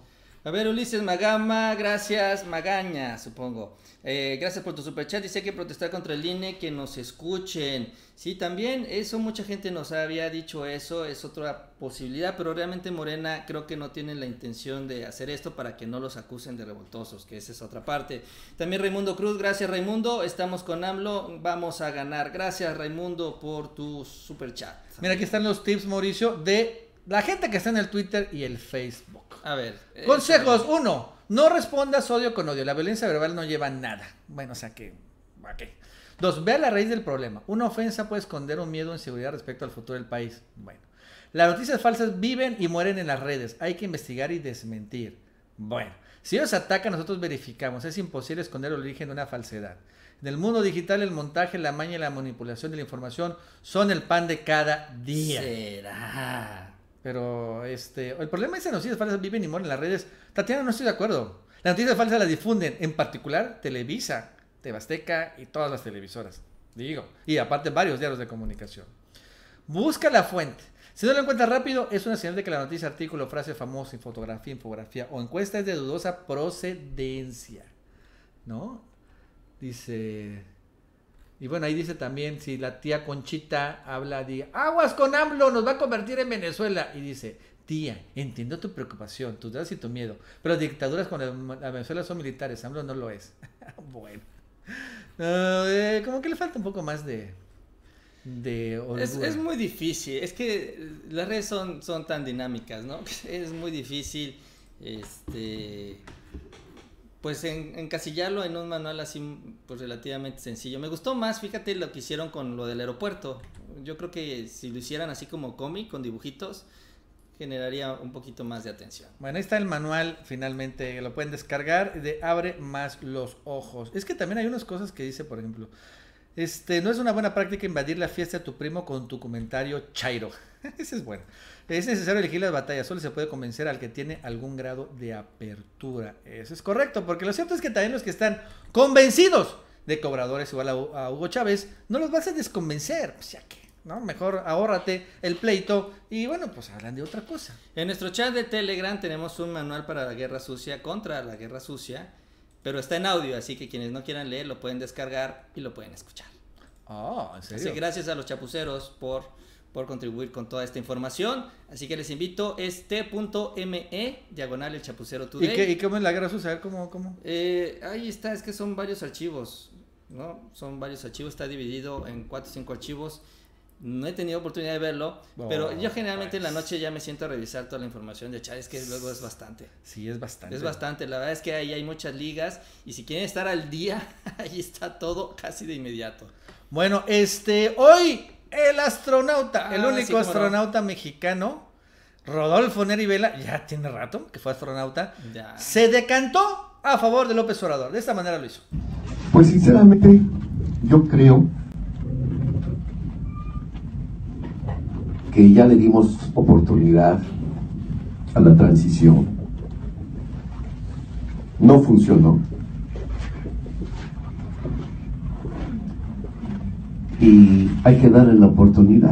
A ver, Ulises Magama, gracias, Magaña, supongo. Gracias por tu superchat. Dice que protestar contra el INE, que nos escuchen. Sí, también, eso mucha gente nos había dicho eso, es otra posibilidad, pero realmente Morena creo que no tiene la intención de hacer esto para que no los acusen de revoltosos, que esa es otra parte. También Raimundo Cruz, gracias Raimundo, estamos con AMLO, vamos a ganar. Gracias Raimundo por tu superchat. Mira, aquí están los tips, Mauricio, de la gente que está en el Twitter y el Facebook. A ver. Consejos. 1. No respondas odio con odio. La violencia verbal no lleva a nada. Bueno, o sea que... Okay. 2. Ve a la raíz del problema. Una ofensa puede esconder un miedo o inseguridad respecto al futuro del país. Bueno. Las noticias falsas viven y mueren en las redes. Hay que investigar y desmentir. Bueno. Si ellos atacan, nosotros verificamos. Es imposible esconder el origen de una falsedad. En el mundo digital, el montaje, la maña y la manipulación de la información son el pan de cada día. ¿Será? Pero el problema es que las noticias falsas viven y mueren en las redes. Tatiana, no estoy de acuerdo. Las noticias falsas las difunden, en particular Televisa, TV Azteca y todas las televisoras. Digo, y aparte varios diarios de comunicación. Busca la fuente. Si no lo encuentras rápido, es una señal de que la noticia, artículo, frase famosa, fotografía, infografía o encuesta es de dudosa procedencia. ¿No? Dice... Y bueno, ahí dice también, si la tía Conchita habla, diga, aguas con AMLO, nos va a convertir en Venezuela. Y dice, tía, entiendo tu preocupación, tus dudas y tu miedo, pero dictaduras con la Venezuela son militares, AMLO no lo es. Bueno, como que le falta un poco más de es muy difícil, es que las redes son tan dinámicas, ¿no? Es muy difícil, pues encasillarlo en un manual así pues relativamente sencillo. Me gustó más, fíjate lo que hicieron con lo del aeropuerto. Yo creo que si lo hicieran así como cómic, con dibujitos, generaría un poquito más de atención. Bueno, ahí está el manual, finalmente lo pueden descargar, de Abre Más los Ojos. Es que también hay unas cosas que dice, por ejemplo, no es una buena práctica invadir la fiesta de tu primo con tu comentario chairo. Ese es bueno. Es necesario elegir las batallas, solo se puede convencer al que tiene algún grado de apertura. Eso es correcto, porque lo cierto es que también los que están convencidos de cobradores igual a Hugo Chávez, no los vas a desconvencer, o sea que, ¿no? Mejor ahórrate el pleito y bueno, pues hablan de otra cosa. En nuestro chat de Telegram tenemos un manual para la guerra sucia, contra la guerra sucia, pero está en audio, así que quienes no quieran leer lo pueden descargar y lo pueden escuchar. ¿En serio? Así que gracias a los chapuceros por contribuir con toda esta información, así que les invito, es t.me /el chapucero today. ¿Y cómo es la guerra sucia? A ver, ¿cómo? Ahí está, es que son varios archivos, ¿no? Son varios archivos, está dividido en 4 o 5 archivos. No he tenido oportunidad de verlo, pero yo generalmente en la noche ya me siento a revisar toda la información de chat, es que luego es bastante. Sí, es bastante. Es bastante, la verdad es que ahí hay muchas ligas y si quieren estar al día, ahí está todo casi de inmediato. Bueno, hoy el astronauta, el único astronauta mexicano, Rodolfo Neri Vela, ya tiene rato que fue astronauta, se decantó a favor de López Obrador. De esta manera lo hizo. Pues sinceramente, yo creo que ya le dimos oportunidad a la transición. No funcionó. Y hay que darle la oportunidad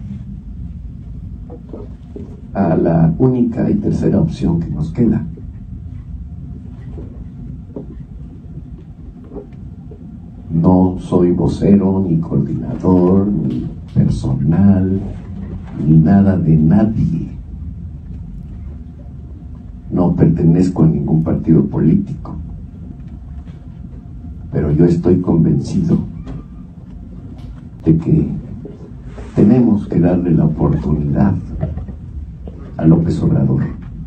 a la única y tercera opción que nos queda. No soy vocero, ni coordinador, ni personal, ni nada de nadie. No pertenezco a ningún partido político, pero yo estoy convencido de que tenemos que darle la oportunidad a López Obrador.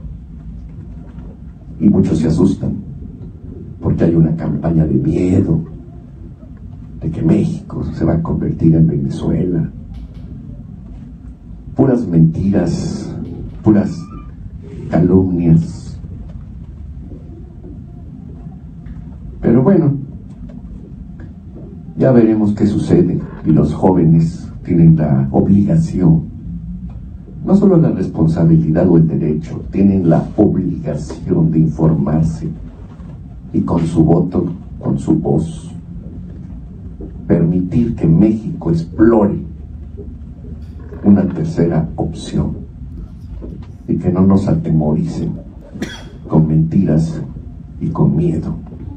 Y muchos se asustan porque hay una campaña de miedo de que México se va a convertir en Venezuela. Puras mentiras, puras calumnias. Pero bueno, ya veremos qué sucede, y los jóvenes tienen la obligación, no solo la responsabilidad o el derecho, tienen la obligación de informarse y con su voto, con su voz, permitir que México explore una tercera opción y que no nos atemoricen con mentiras y con miedo.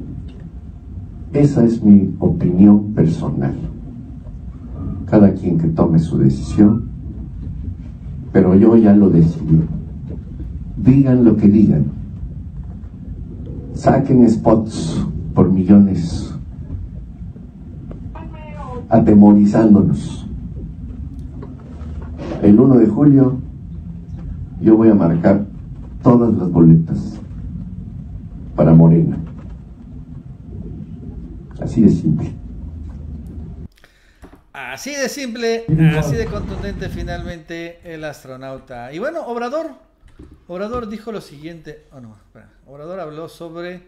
Esa es mi opinión personal. Cada quien que tome su decisión, pero yo ya lo decidí. Digan lo que digan. Saquen spots por millones, atemorizándonos. El 1 de julio yo voy a marcar todas las boletas para Morena. Así de simple. Así de simple, así de contundente finalmente el astronauta. Y bueno, Obrador dijo lo siguiente. Oh, no, espera. Obrador habló sobre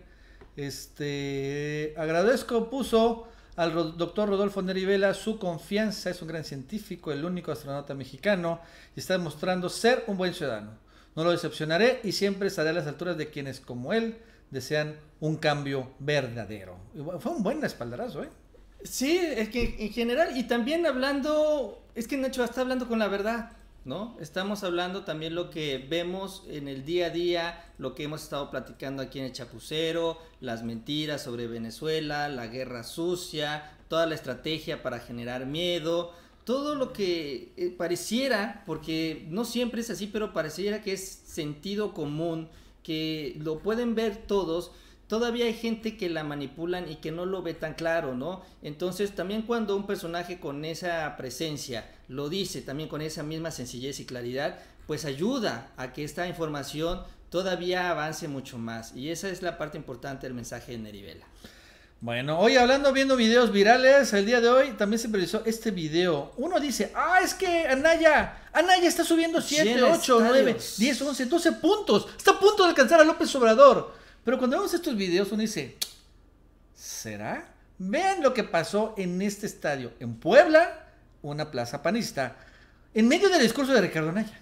puso al doctor Rodolfo Neri Vela su confianza, es un gran científico, el único astronauta mexicano, y está demostrando ser un buen ciudadano. No lo decepcionaré y siempre estaré a las alturas de quienes como él desean un cambio verdadero. Fue un buen espaldarazo, ¿eh? Sí, es que en general, y también hablando, es que Nacho está hablando con la verdad, ¿no? Estamos hablando también lo que vemos en el día a día, lo que hemos estado platicando aquí en el Chapucero, las mentiras sobre Venezuela, la guerra sucia, toda la estrategia para generar miedo, todo lo que pareciera, porque no siempre es así, pero pareciera que es sentido común, que lo pueden ver todos. Todavía hay gente que la manipulan y que no lo ve tan claro, ¿no? Entonces también cuando un personaje con esa presencia lo dice también con esa misma sencillez y claridad, pues ayuda a que esta información todavía avance mucho más. Y esa es la parte importante del mensaje de Neri Vela. Bueno, hoy viendo videos virales, el día de hoy también se realizó este video. Uno dice, es que Anaya está subiendo 7, 8, 9, 10, 11, 12 puntos. Está a punto de alcanzar a López Obrador. Pero cuando vemos estos videos uno dice, ¿será? Vean lo que pasó en este estadio, en Puebla, una plaza panista, en medio del discurso de Ricardo Anaya.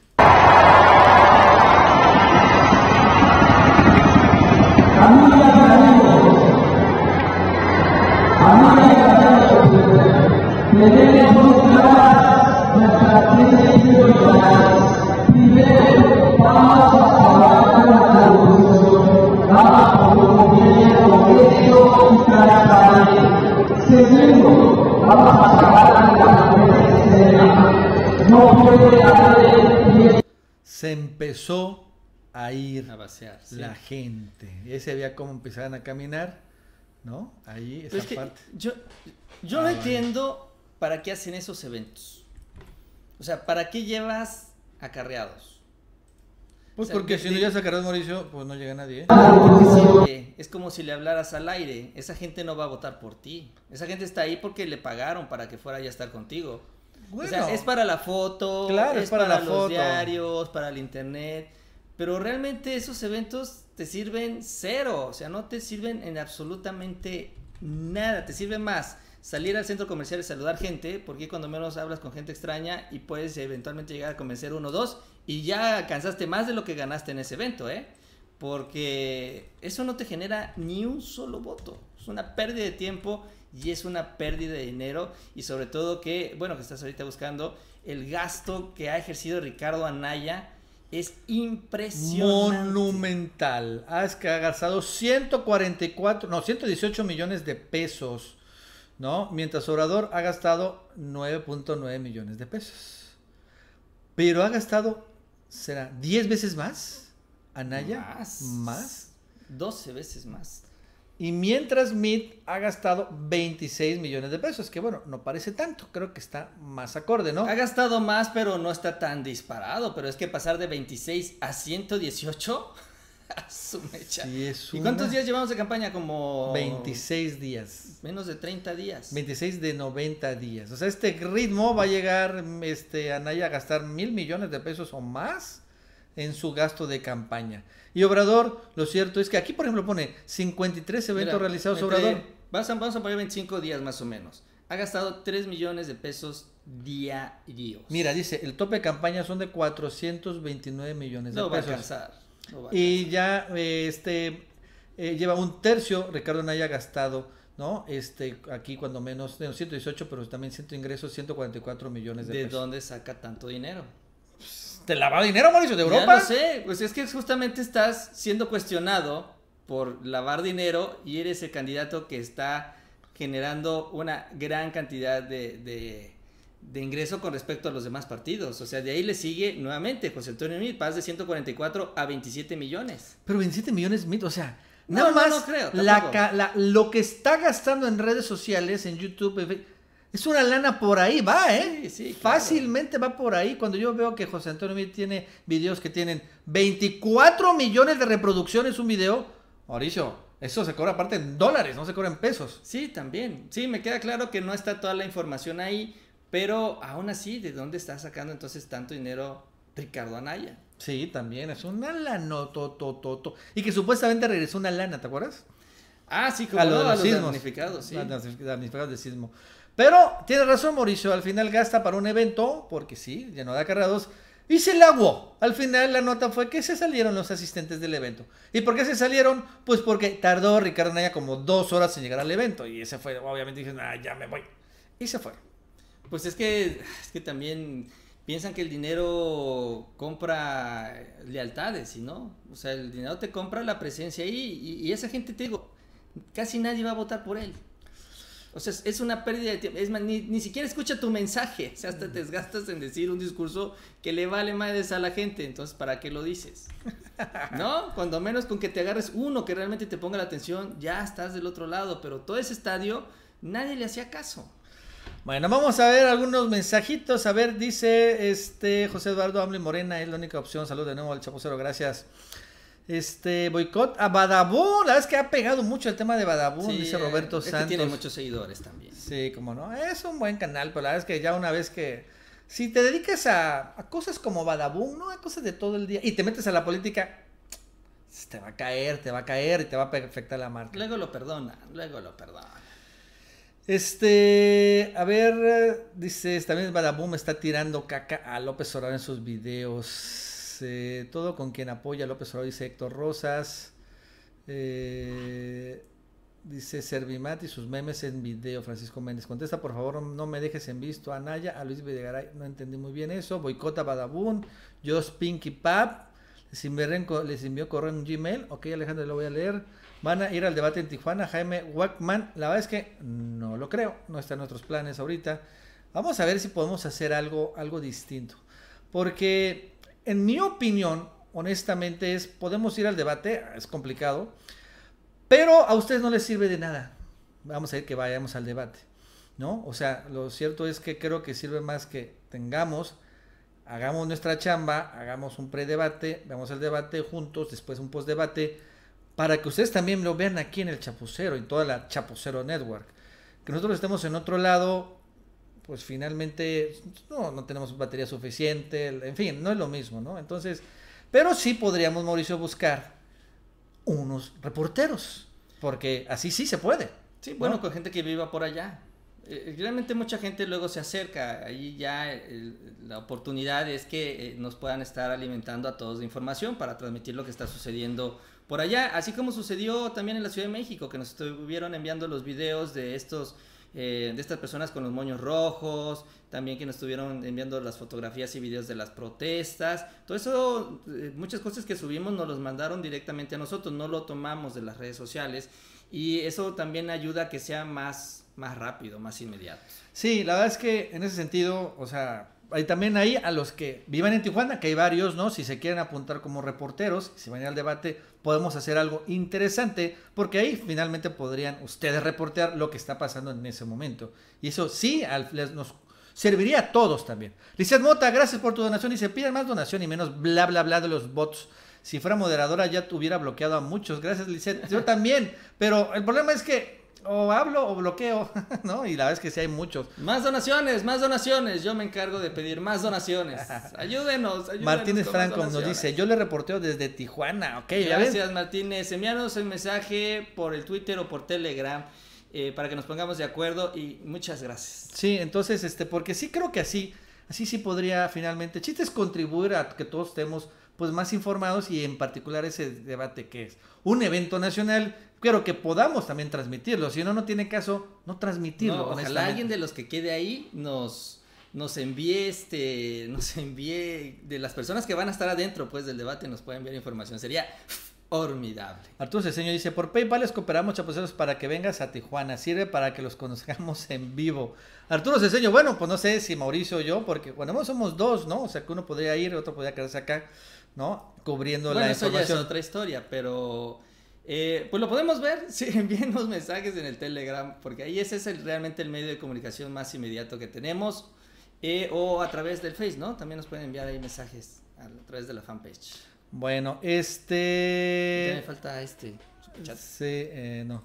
Se empezó a ir a vaciar, la gente. Ya se veía cómo empezaban a caminar, ¿no? Ahí esa parte. Yo no entiendo para qué hacen esos eventos. O sea, ¿para qué llevas acarreados? Pues o sea, porque si no llevas acarreados, Mauricio, pues no llega nadie. Es como si le hablaras al aire. Esa gente no va a votar por ti. Esa gente está ahí porque le pagaron para que fuera ya a estar contigo. Bueno, o sea, es para la foto, claro, es para los diarios, para el internet, pero realmente esos eventos te sirven cero, o sea, no te sirven en absolutamente nada, te sirve más salir al centro comercial y saludar gente, porque cuando menos hablas con gente extraña y puedes eventualmente llegar a convencer 1 o 2 y ya alcanzaste más de lo que ganaste en ese evento, porque eso no te genera ni un solo voto, es una pérdida de tiempo. Y es una pérdida de dinero y sobre todo que estás ahorita buscando el gasto que ha ejercido Ricardo Anaya es impresionante. Monumental. Es que ha gastado 118 millones de pesos, ¿no? Mientras Obrador ha gastado 9.9 millones de pesos. Pero ha gastado, ¿será 10 veces más? Anaya, más 12 veces más. Y mientras Meade ha gastado 26 millones de pesos, que no parece tanto, creo que está más acorde, ¿no? Ha gastado más, pero no está tan disparado, pero es que pasar de 26 a 118, a su mecha. Sí, ¿Y cuántos días llevamos de campaña? Como 26 días. Menos de 30 días. 26 de 90 días. O sea, este ritmo va a llegar Anaya a gastar 1,000 millones de pesos o más en su gasto de campaña. Y Obrador, lo cierto es que aquí, por ejemplo, pone 53 eventos realizados Obrador. Vamos a poner 25 días más o menos. Ha gastado 3 millones de pesos diarios. Mira, dice, el tope de campaña son de 429 millones de pesos. No va a alcanzar. Y ya lleva un tercio Ricardo Anaya gastado, ¿no? Aquí cuando menos, 118, pero también ingresos 144 millones de pesos. ¿De dónde saca tanto dinero? de lavado de dinero, Mauricio, de Europa. Ya lo sé, pues es que justamente estás siendo cuestionado por lavar dinero y eres el candidato que está generando una gran cantidad de ingreso con respecto a los demás partidos. O sea, de ahí le sigue nuevamente José Antonio Meade, pasa de 144 a 27 millones. Pero 27 millones, o sea, No, nada más no creo, lo que está gastando en redes sociales, en YouTube, es una lana por ahí, va, ¿eh? Sí, claro. Fácilmente va por ahí. Cuando yo veo que José Antonio Meade tiene videos que tienen 24 millones de reproducciones un video, Mauricio, eso se cobra aparte en dólares, no se cobra en pesos. Sí, también. Sí, me queda claro que no está toda la información ahí, pero aún así, ¿de dónde está sacando entonces tanto dinero Ricardo Anaya? Sí, también, es una lana, y que supuestamente regresó una lana, ¿te acuerdas? Ah, sí, como A lo de no, a los los sismos. damnificados, sí. A los damnificados del sismo. Pero tiene razón, Mauricio, al final gasta para un evento, porque sí, llenó de acarreados, y se la aguó. Al final la nota fue que se salieron los asistentes del evento. ¿Y por qué se salieron? Pues porque tardó Ricardo Anaya como 2 horas en llegar al evento, y ese fue, obviamente dijeron, ya me voy, y se fueron. Pues es que también piensan que el dinero compra lealtades, ¿y no? O sea, el dinero te compra la presencia ahí y esa gente, te digo, casi nadie va a votar por él. O sea, es una pérdida de tiempo. Es más, ni siquiera escucha tu mensaje. O sea, hasta te desgastas en decir un discurso que le vale madres a la gente. Entonces, ¿para qué lo dices? ¿No? Cuando menos con que te agarres uno que realmente te ponga la atención, ya estás del otro lado. Pero todo ese estadio, nadie le hacía caso. Bueno, vamos a ver algunos mensajitos. A ver, dice José Eduardo AMLO y Morena es la única opción. Salud de nuevo al Chapucero, gracias. Boicot a Badabun. La verdad es que ha pegado mucho el tema de Badabun, sí, dice Roberto Santos. Tiene muchos seguidores también. Sí, como no. Es un buen canal, pero la verdad es que ya una vez que... Si te dedicas a cosas como Badabun, ¿no? A cosas de todo el día, y te metes a la política, te va a caer y te va a afectar la marca. Luego lo perdona. A ver, dices, también Badabun está tirando caca a López Obrador en sus videos. Todo con quien apoya a López Obrador, dice Héctor Rosas. Dice Servimat y sus memes en video, Francisco Méndez. Contesta, por favor, no me dejes en visto a Anaya, a Luis Videgaray. No entendí muy bien eso. Boicota Badabun. Josh Pinky Pap. Les envió correo en Gmail. Ok, Alejandro, lo voy a leer. Van a ir al debate en Tijuana. Jaime Wackman. La verdad es que no lo creo. No está en nuestros planes ahorita. Vamos a ver si podemos hacer algo distinto. Porque, en mi opinión, honestamente, podemos ir al debate. Es complicado. Pero a ustedes no les sirve de nada. Vamos a ir que vayamos al debate, ¿no? O sea, lo cierto es que creo que sirve más que hagamos nuestra chamba, hagamos un predebate, veamos el debate juntos, después un postdebate, para que ustedes también lo vean aquí en el Chapucero, en toda la Chapucero Network. Que nosotros estemos en otro lado, pues finalmente no tenemos batería suficiente, en fin, no es lo mismo, ¿no? Entonces, pero sí podríamos, Mauricio, buscar unos reporteros, porque así sí se puede. Sí, bueno, ¿no? Con gente que viva por allá. Realmente mucha gente luego se acerca, ahí ya la oportunidad es que nos puedan estar alimentando a todos de información para transmitir lo que está sucediendo por allá, así como sucedió también en la Ciudad de México, que nos estuvieron enviando los videos de estas personas con los moños rojos, también que nos estuvieron enviando las fotografías y videos de las protestas, todo eso, muchas cosas que subimos nos los mandaron directamente a nosotros, no lo tomamos de las redes sociales, y eso también ayuda a que sea más rápido, más inmediato. Sí, la verdad es que en ese sentido, o sea, hay también ahí a los que vivan en Tijuana, que hay varios, ¿no? Si se quieren apuntar como reporteros, si van al debate, podemos hacer algo interesante, porque ahí finalmente podrían ustedes reportear lo que está pasando en ese momento. Y eso sí nos serviría a todos también. Lizeth Mota, gracias por tu donación. Y se piden más donación y menos bla, bla, bla de los bots. Si fuera moderadora ya te hubiera bloqueado a muchos. Gracias, Lizeth. Yo también, pero el problema es que o hablo o bloqueo, ¿no? Y la verdad es que sí hay muchos. Más donaciones. Yo me encargo de pedir más donaciones. Ayúdenos. Martínez Franco nos dice, yo le reporteo desde Tijuana. Ok, gracias, Martínez. Envíanos el mensaje por el Twitter o por Telegram para que nos pongamos de acuerdo y muchas gracias. Sí, entonces, porque sí creo que así sí podría finalmente. El chiste es contribuir a que todos estemos pues más informados y en particular ese debate que es un evento nacional. Quiero que podamos también transmitirlo, si no tiene caso no transmitirlo. No, ojalá alguien de los que quede ahí nos nos envíe de las personas que van a estar adentro pues del debate, nos pueden enviar información, sería formidable. Arturo Ceseño dice, por PayPal les cooperamos, chapuceros, para que vengas a Tijuana, sirve para que los conozcamos en vivo. Arturo Ceseño, bueno, pues no sé si Mauricio o yo, porque bueno, somos dos, ¿no? O sea, que uno podría ir, otro podría quedarse acá, ¿no? Cubriendo la información. Eso ya es otra historia, pero pues lo podemos ver, sí, envíenos mensajes en el Telegram, porque ahí ese es realmente el medio de comunicación más inmediato que tenemos, o a través del Face, ¿no? También nos pueden enviar ahí mensajes a través de la fanpage. Bueno, Ya me falta chat. Sí, no.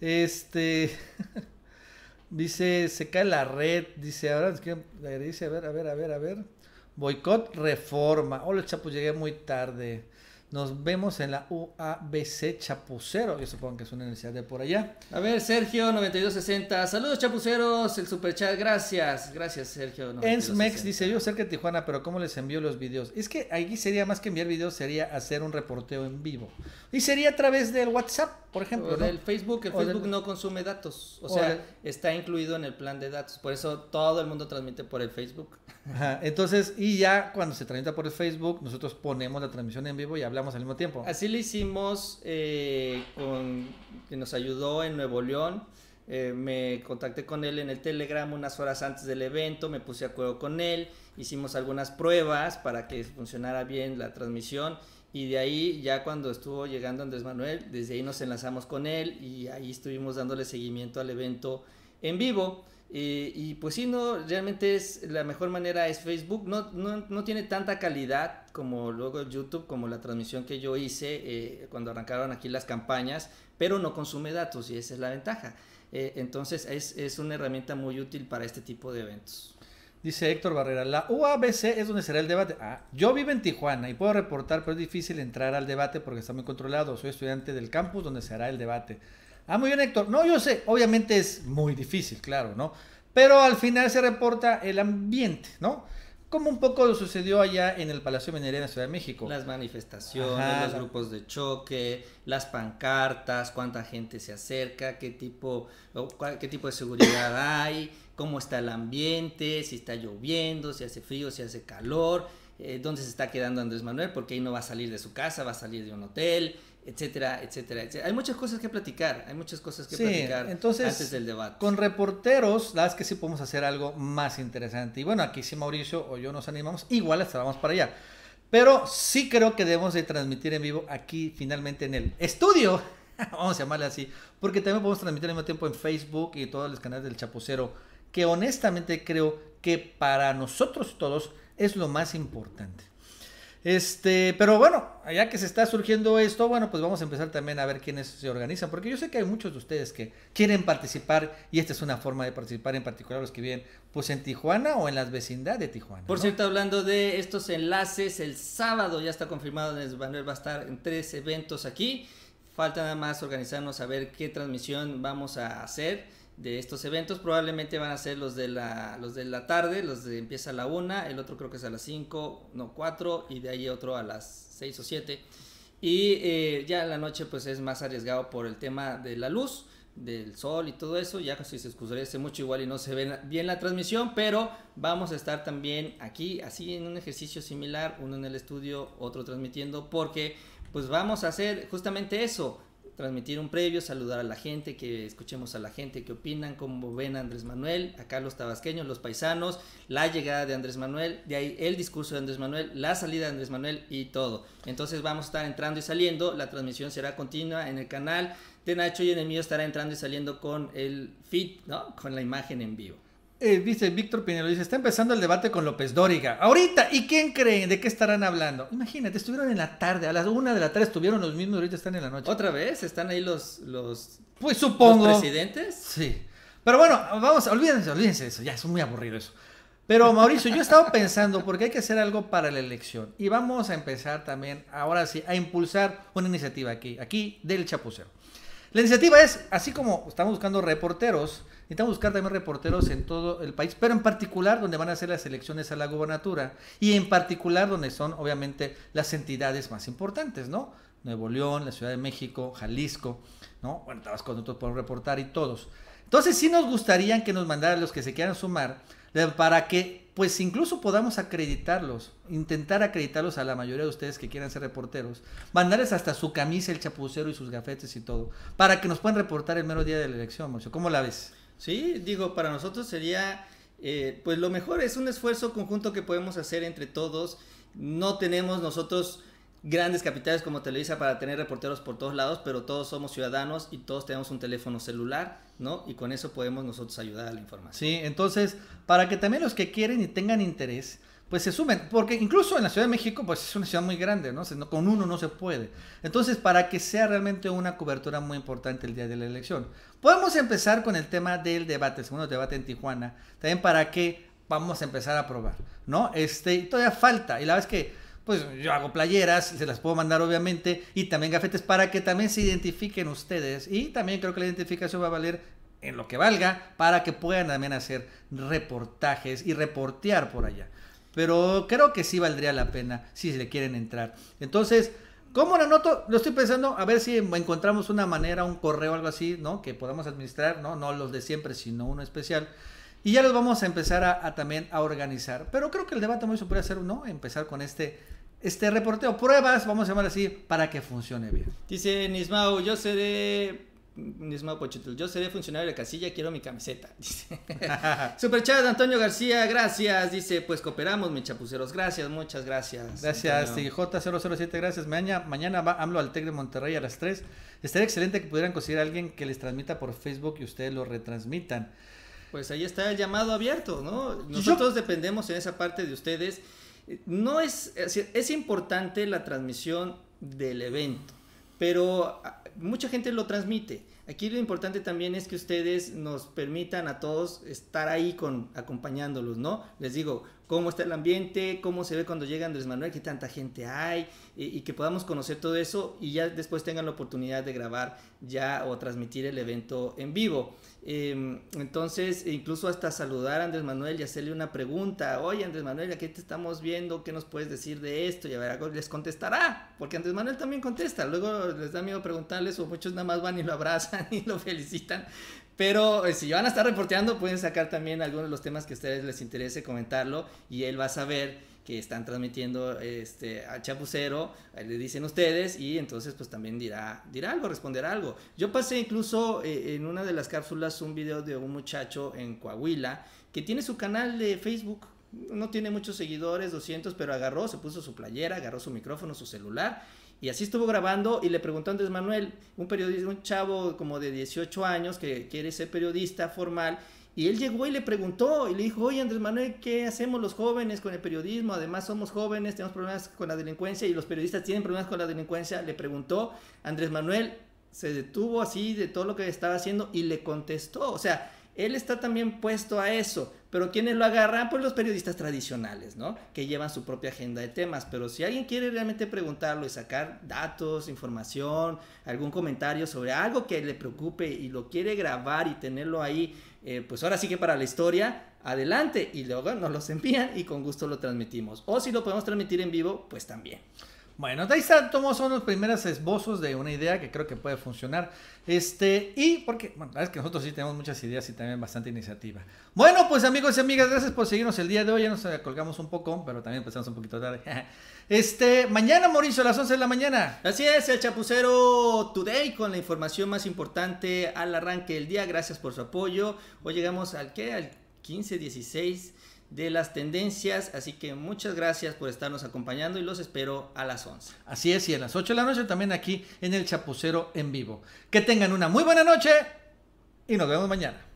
Dice, se cae la red, dice, ahora es que dice, a ver. Boicot Reforma. Hola, Chapus, llegué muy tarde. Nos vemos en la UABC Chapucero. Yo supongo que es una universidad de por allá. A ver, Sergio 9260. Saludos, chapuceros. El superchat. Gracias, Sergio. Ensmex dice, yo cerca de Tijuana, pero ¿cómo les envío los videos? Es que aquí sería más que enviar videos, sería hacer un reporteo en vivo. Y sería a través del WhatsApp, por ejemplo. O del Facebook. El Facebook no consume datos. O sea, está incluido en el plan de datos. Por eso todo el mundo transmite por el Facebook. Ajá, entonces, y ya cuando se transmite por el Facebook, nosotros ponemos la transmisión en vivo y hablamos al mismo tiempo. Así lo hicimos que nos ayudó en Nuevo León. Me contacté con él en el Telegram unas horas antes del evento, me puse de acuerdo con él, hicimos algunas pruebas para que funcionara bien la transmisión y de ahí ya cuando estuvo llegando Andrés Manuel, desde ahí nos enlazamos con él y ahí estuvimos dándole seguimiento al evento en vivo. Y pues sí, no, realmente la mejor manera es Facebook, no tiene tanta calidad como luego YouTube, como la transmisión que yo hice cuando arrancaron aquí las campañas, pero no consume datos y esa es la ventaja. Entonces es una herramienta muy útil para este tipo de eventos. Dice Héctor Barrera, la UABC es donde será el debate. Yo vivo en Tijuana y puedo reportar, pero es difícil entrar al debate porque está muy controlado. Soy estudiante del campus donde se hará el debate. Muy bien, Héctor. No, yo sé, obviamente es muy difícil, claro, ¿no? Pero al final se reporta el ambiente, ¿no? Como un poco lo sucedió allá en el Palacio Minería en la Ciudad de México. Las manifestaciones, los grupos de choque, las pancartas, cuánta gente se acerca, qué tipo de seguridad hay, cómo está el ambiente, si está lloviendo, si hace frío, si hace calor, dónde se está quedando Andrés Manuel, porque ahí no va a salir de su casa, va a salir de un hotel, etcétera, etcétera, etcétera. Hay muchas cosas que platicar, platicar entonces, antes del debate. Con reporteros, la verdad es que sí podemos hacer algo más interesante. Y bueno, aquí si Mauricio o yo nos animamos, igual hasta vamos para allá. Pero sí creo que debemos de transmitir en vivo aquí finalmente en el estudio, vamos a llamarle así, porque también podemos transmitir al mismo tiempo en Facebook y todos los canales del Chapucero, que honestamente creo que para nosotros todos es lo más importante. Pero bueno, ya que se está surgiendo esto, bueno, pues vamos a empezar también a ver quiénes se organizan, porque yo sé que hay muchos de ustedes que quieren participar y esta es una forma de participar, en particular los que viven pues en Tijuana o en las vecindades de Tijuana. Por cierto, hablando de estos enlaces, el sábado ya está confirmado, Andrés Manuel va a estar en 3 eventos aquí, falta nada más organizarnos a ver qué transmisión vamos a hacer de estos eventos. Probablemente van a ser los de la tarde, empieza a la 1, el otro creo que es a las 5, no 4, y de ahí otro a las 6 o 7. Y ya en la noche pues es más arriesgado por el tema de la luz, del sol y todo eso, ya casi se oscurece mucho igual y no se ve bien la transmisión, pero vamos a estar también aquí, así en un ejercicio similar, uno en el estudio, otro transmitiendo, porque pues vamos a hacer justamente eso, transmitir un previo, saludar a la gente, que escuchemos a la gente, qué opinan, cómo ven a Andrés Manuel, acá los tabasqueños, los paisanos, la llegada de Andrés Manuel, de ahí el discurso de Andrés Manuel, la salida de Andrés Manuel y todo. Entonces vamos a estar entrando y saliendo, la transmisión será continua en el canal de Nacho y en el mío estará entrando y saliendo con el feed, ¿no? Con la imagen en vivo. Dice Víctor Pinelo, dice, está empezando el debate con López Dóriga. Ahorita, ¿y quién creen? ¿De qué estarán hablando? Imagínate, estuvieron en la tarde, a las 1 de la tarde estuvieron los mismos, ahorita están en la noche. ¿Otra vez? ¿Están ahí los pues supongo. los presidentes? Sí. Pero bueno, vamos, olvídense de eso, ya es muy aburrido eso. Pero Mauricio, yo he estado pensando, porque hay que hacer algo para la elección. Y vamos a empezar también, ahora sí, a impulsar una iniciativa aquí del Chapucero. La iniciativa es, así como estamos buscando reporteros, necesitamos buscar también reporteros en todo el país, pero en particular donde van a ser las elecciones a la gubernatura y en particular donde son obviamente las entidades más importantes, ¿no? Nuevo León, la Ciudad de México, Jalisco, ¿no? Bueno, Tabasco nosotros podemos reportar y todos. Entonces sí nos gustaría que nos mandaran los que se quieran sumar para que pues incluso podamos acreditarlos, intentar acreditarlos a la mayoría de ustedes que quieran ser reporteros, mandarles hasta su camisa, el chapucero y sus gafetes y todo, para que nos puedan reportar el mero día de la elección, Mauricio. ¿Cómo la ves? Sí, digo, para nosotros sería, pues lo mejor es un esfuerzo conjunto que podemos hacer entre todos. No tenemos nosotros grandes capitales como Televisa para tener reporteros por todos lados, pero todos somos ciudadanos y todos tenemos un teléfono celular, ¿no? Y con eso podemos nosotros ayudar a la información. Sí, entonces, para que también los que quieren y tengan interés, pues se sumen, porque incluso en la Ciudad de México, pues es una ciudad muy grande, ¿no? Con uno no se puede. Entonces, para que sea realmente una cobertura muy importante el día de la elección, podemos empezar con el tema del debate, el segundo debate en Tijuana, también para que vamos a empezar a probar, ¿no? Todavía falta, y la verdad es que pues yo hago playeras, se las puedo mandar obviamente, y también gafetes para que también se identifiquen ustedes, y también creo que la identificación va a valer en lo que valga, para que puedan también hacer reportajes y reportear por allá. Pero creo que sí valdría la pena si le quieren entrar. Entonces, ¿cómo lo anoto? Lo estoy pensando, a ver si encontramos una manera, un correo, algo así, ¿no? Que podamos administrar, no los de siempre, sino uno especial. Y ya los vamos a empezar a también a organizar. Pero creo que el debate muy superior ser, ¿no? Empezar con este reporteo, pruebas, vamos a llamar así, para que funcione bien. Dice Nismao Pochitl, yo seré funcionario de casilla, quiero mi camiseta. Dice. Superchat Antonio García, gracias. Dice, pues cooperamos, mis chapuceros. Gracias, muchas gracias. Gracias, J007, gracias. Mañana va AMLO al TEC de Monterrey a las 3. Estaría excelente que pudieran conseguir a alguien que les transmita por Facebook y ustedes lo retransmitan. Pues ahí está el llamado abierto, ¿no? Nosotros dependemos en esa parte de ustedes. No es importante la transmisión del evento, pero mucha gente lo transmite. Aquí lo importante también es que ustedes nos permitan a todos estar ahí acompañándolos, ¿no? Les digo, cómo está el ambiente, cómo se ve cuando llega Andrés Manuel, qué tanta gente hay, y que podamos conocer todo eso y ya después tengan la oportunidad de grabar ya o transmitir el evento en vivo. Entonces, incluso hasta saludar a Andrés Manuel y hacerle una pregunta. Oye, Andrés Manuel, aquí te estamos viendo, ¿qué nos puedes decir de esto? Y a ver, les contestará, porque Andrés Manuel también contesta. Luego les da miedo preguntarles o muchos nada más van y lo abrazan y lo felicitan. Pero si van a estar reporteando, pueden sacar también algunos de los temas que a ustedes les interese, comentarlo, y él va a saber que están transmitiendo al chapucero, le dicen ustedes, y entonces pues también dirá algo, responderá algo. Yo pasé incluso en una de las cápsulas un video de un muchacho en Coahuila que tiene su canal de Facebook, no tiene muchos seguidores, 200, pero se puso su playera, agarró su micrófono, su celular, y así estuvo grabando y le preguntó a Andrés Manuel, un chavo como de 18 años que quiere ser periodista formal, y él llegó y le preguntó y le dijo, oye Andrés Manuel, ¿qué hacemos los jóvenes con el periodismo? Además somos jóvenes, tenemos problemas con la delincuencia y los periodistas tienen problemas con la delincuencia. Le preguntó, Andrés Manuel se detuvo así de todo lo que estaba haciendo y le contestó. O sea, él está también puesto a eso, pero ¿quiénes lo agarran? Pues los periodistas tradicionales, ¿no? Que llevan su propia agenda de temas, pero si alguien quiere realmente preguntarlo y sacar datos, información, algún comentario sobre algo que le preocupe y lo quiere grabar y tenerlo ahí, pues ahora sí que para la historia, adelante, y luego nos los envían y con gusto lo transmitimos. O si lo podemos transmitir en vivo, pues también. Bueno, ahí está, son los primeros esbozos de una idea que creo que puede funcionar. Y porque, bueno, la verdad es que nosotros sí tenemos muchas ideas y también bastante iniciativa. Bueno, pues amigos y amigas, gracias por seguirnos el día de hoy. Ya nos colgamos un poco, pero también empezamos un poquito tarde. Mañana, Mauricio, a las 11 de la mañana. Así es, el Chapucero Today con la información más importante al arranque del día. Gracias por su apoyo. Hoy llegamos al 15, 16 de las tendencias, así que muchas gracias por estarnos acompañando y los espero a las 11. Así es, y a las 8 de la noche también aquí en el Chapucero en vivo. Que tengan una muy buena noche y nos vemos mañana.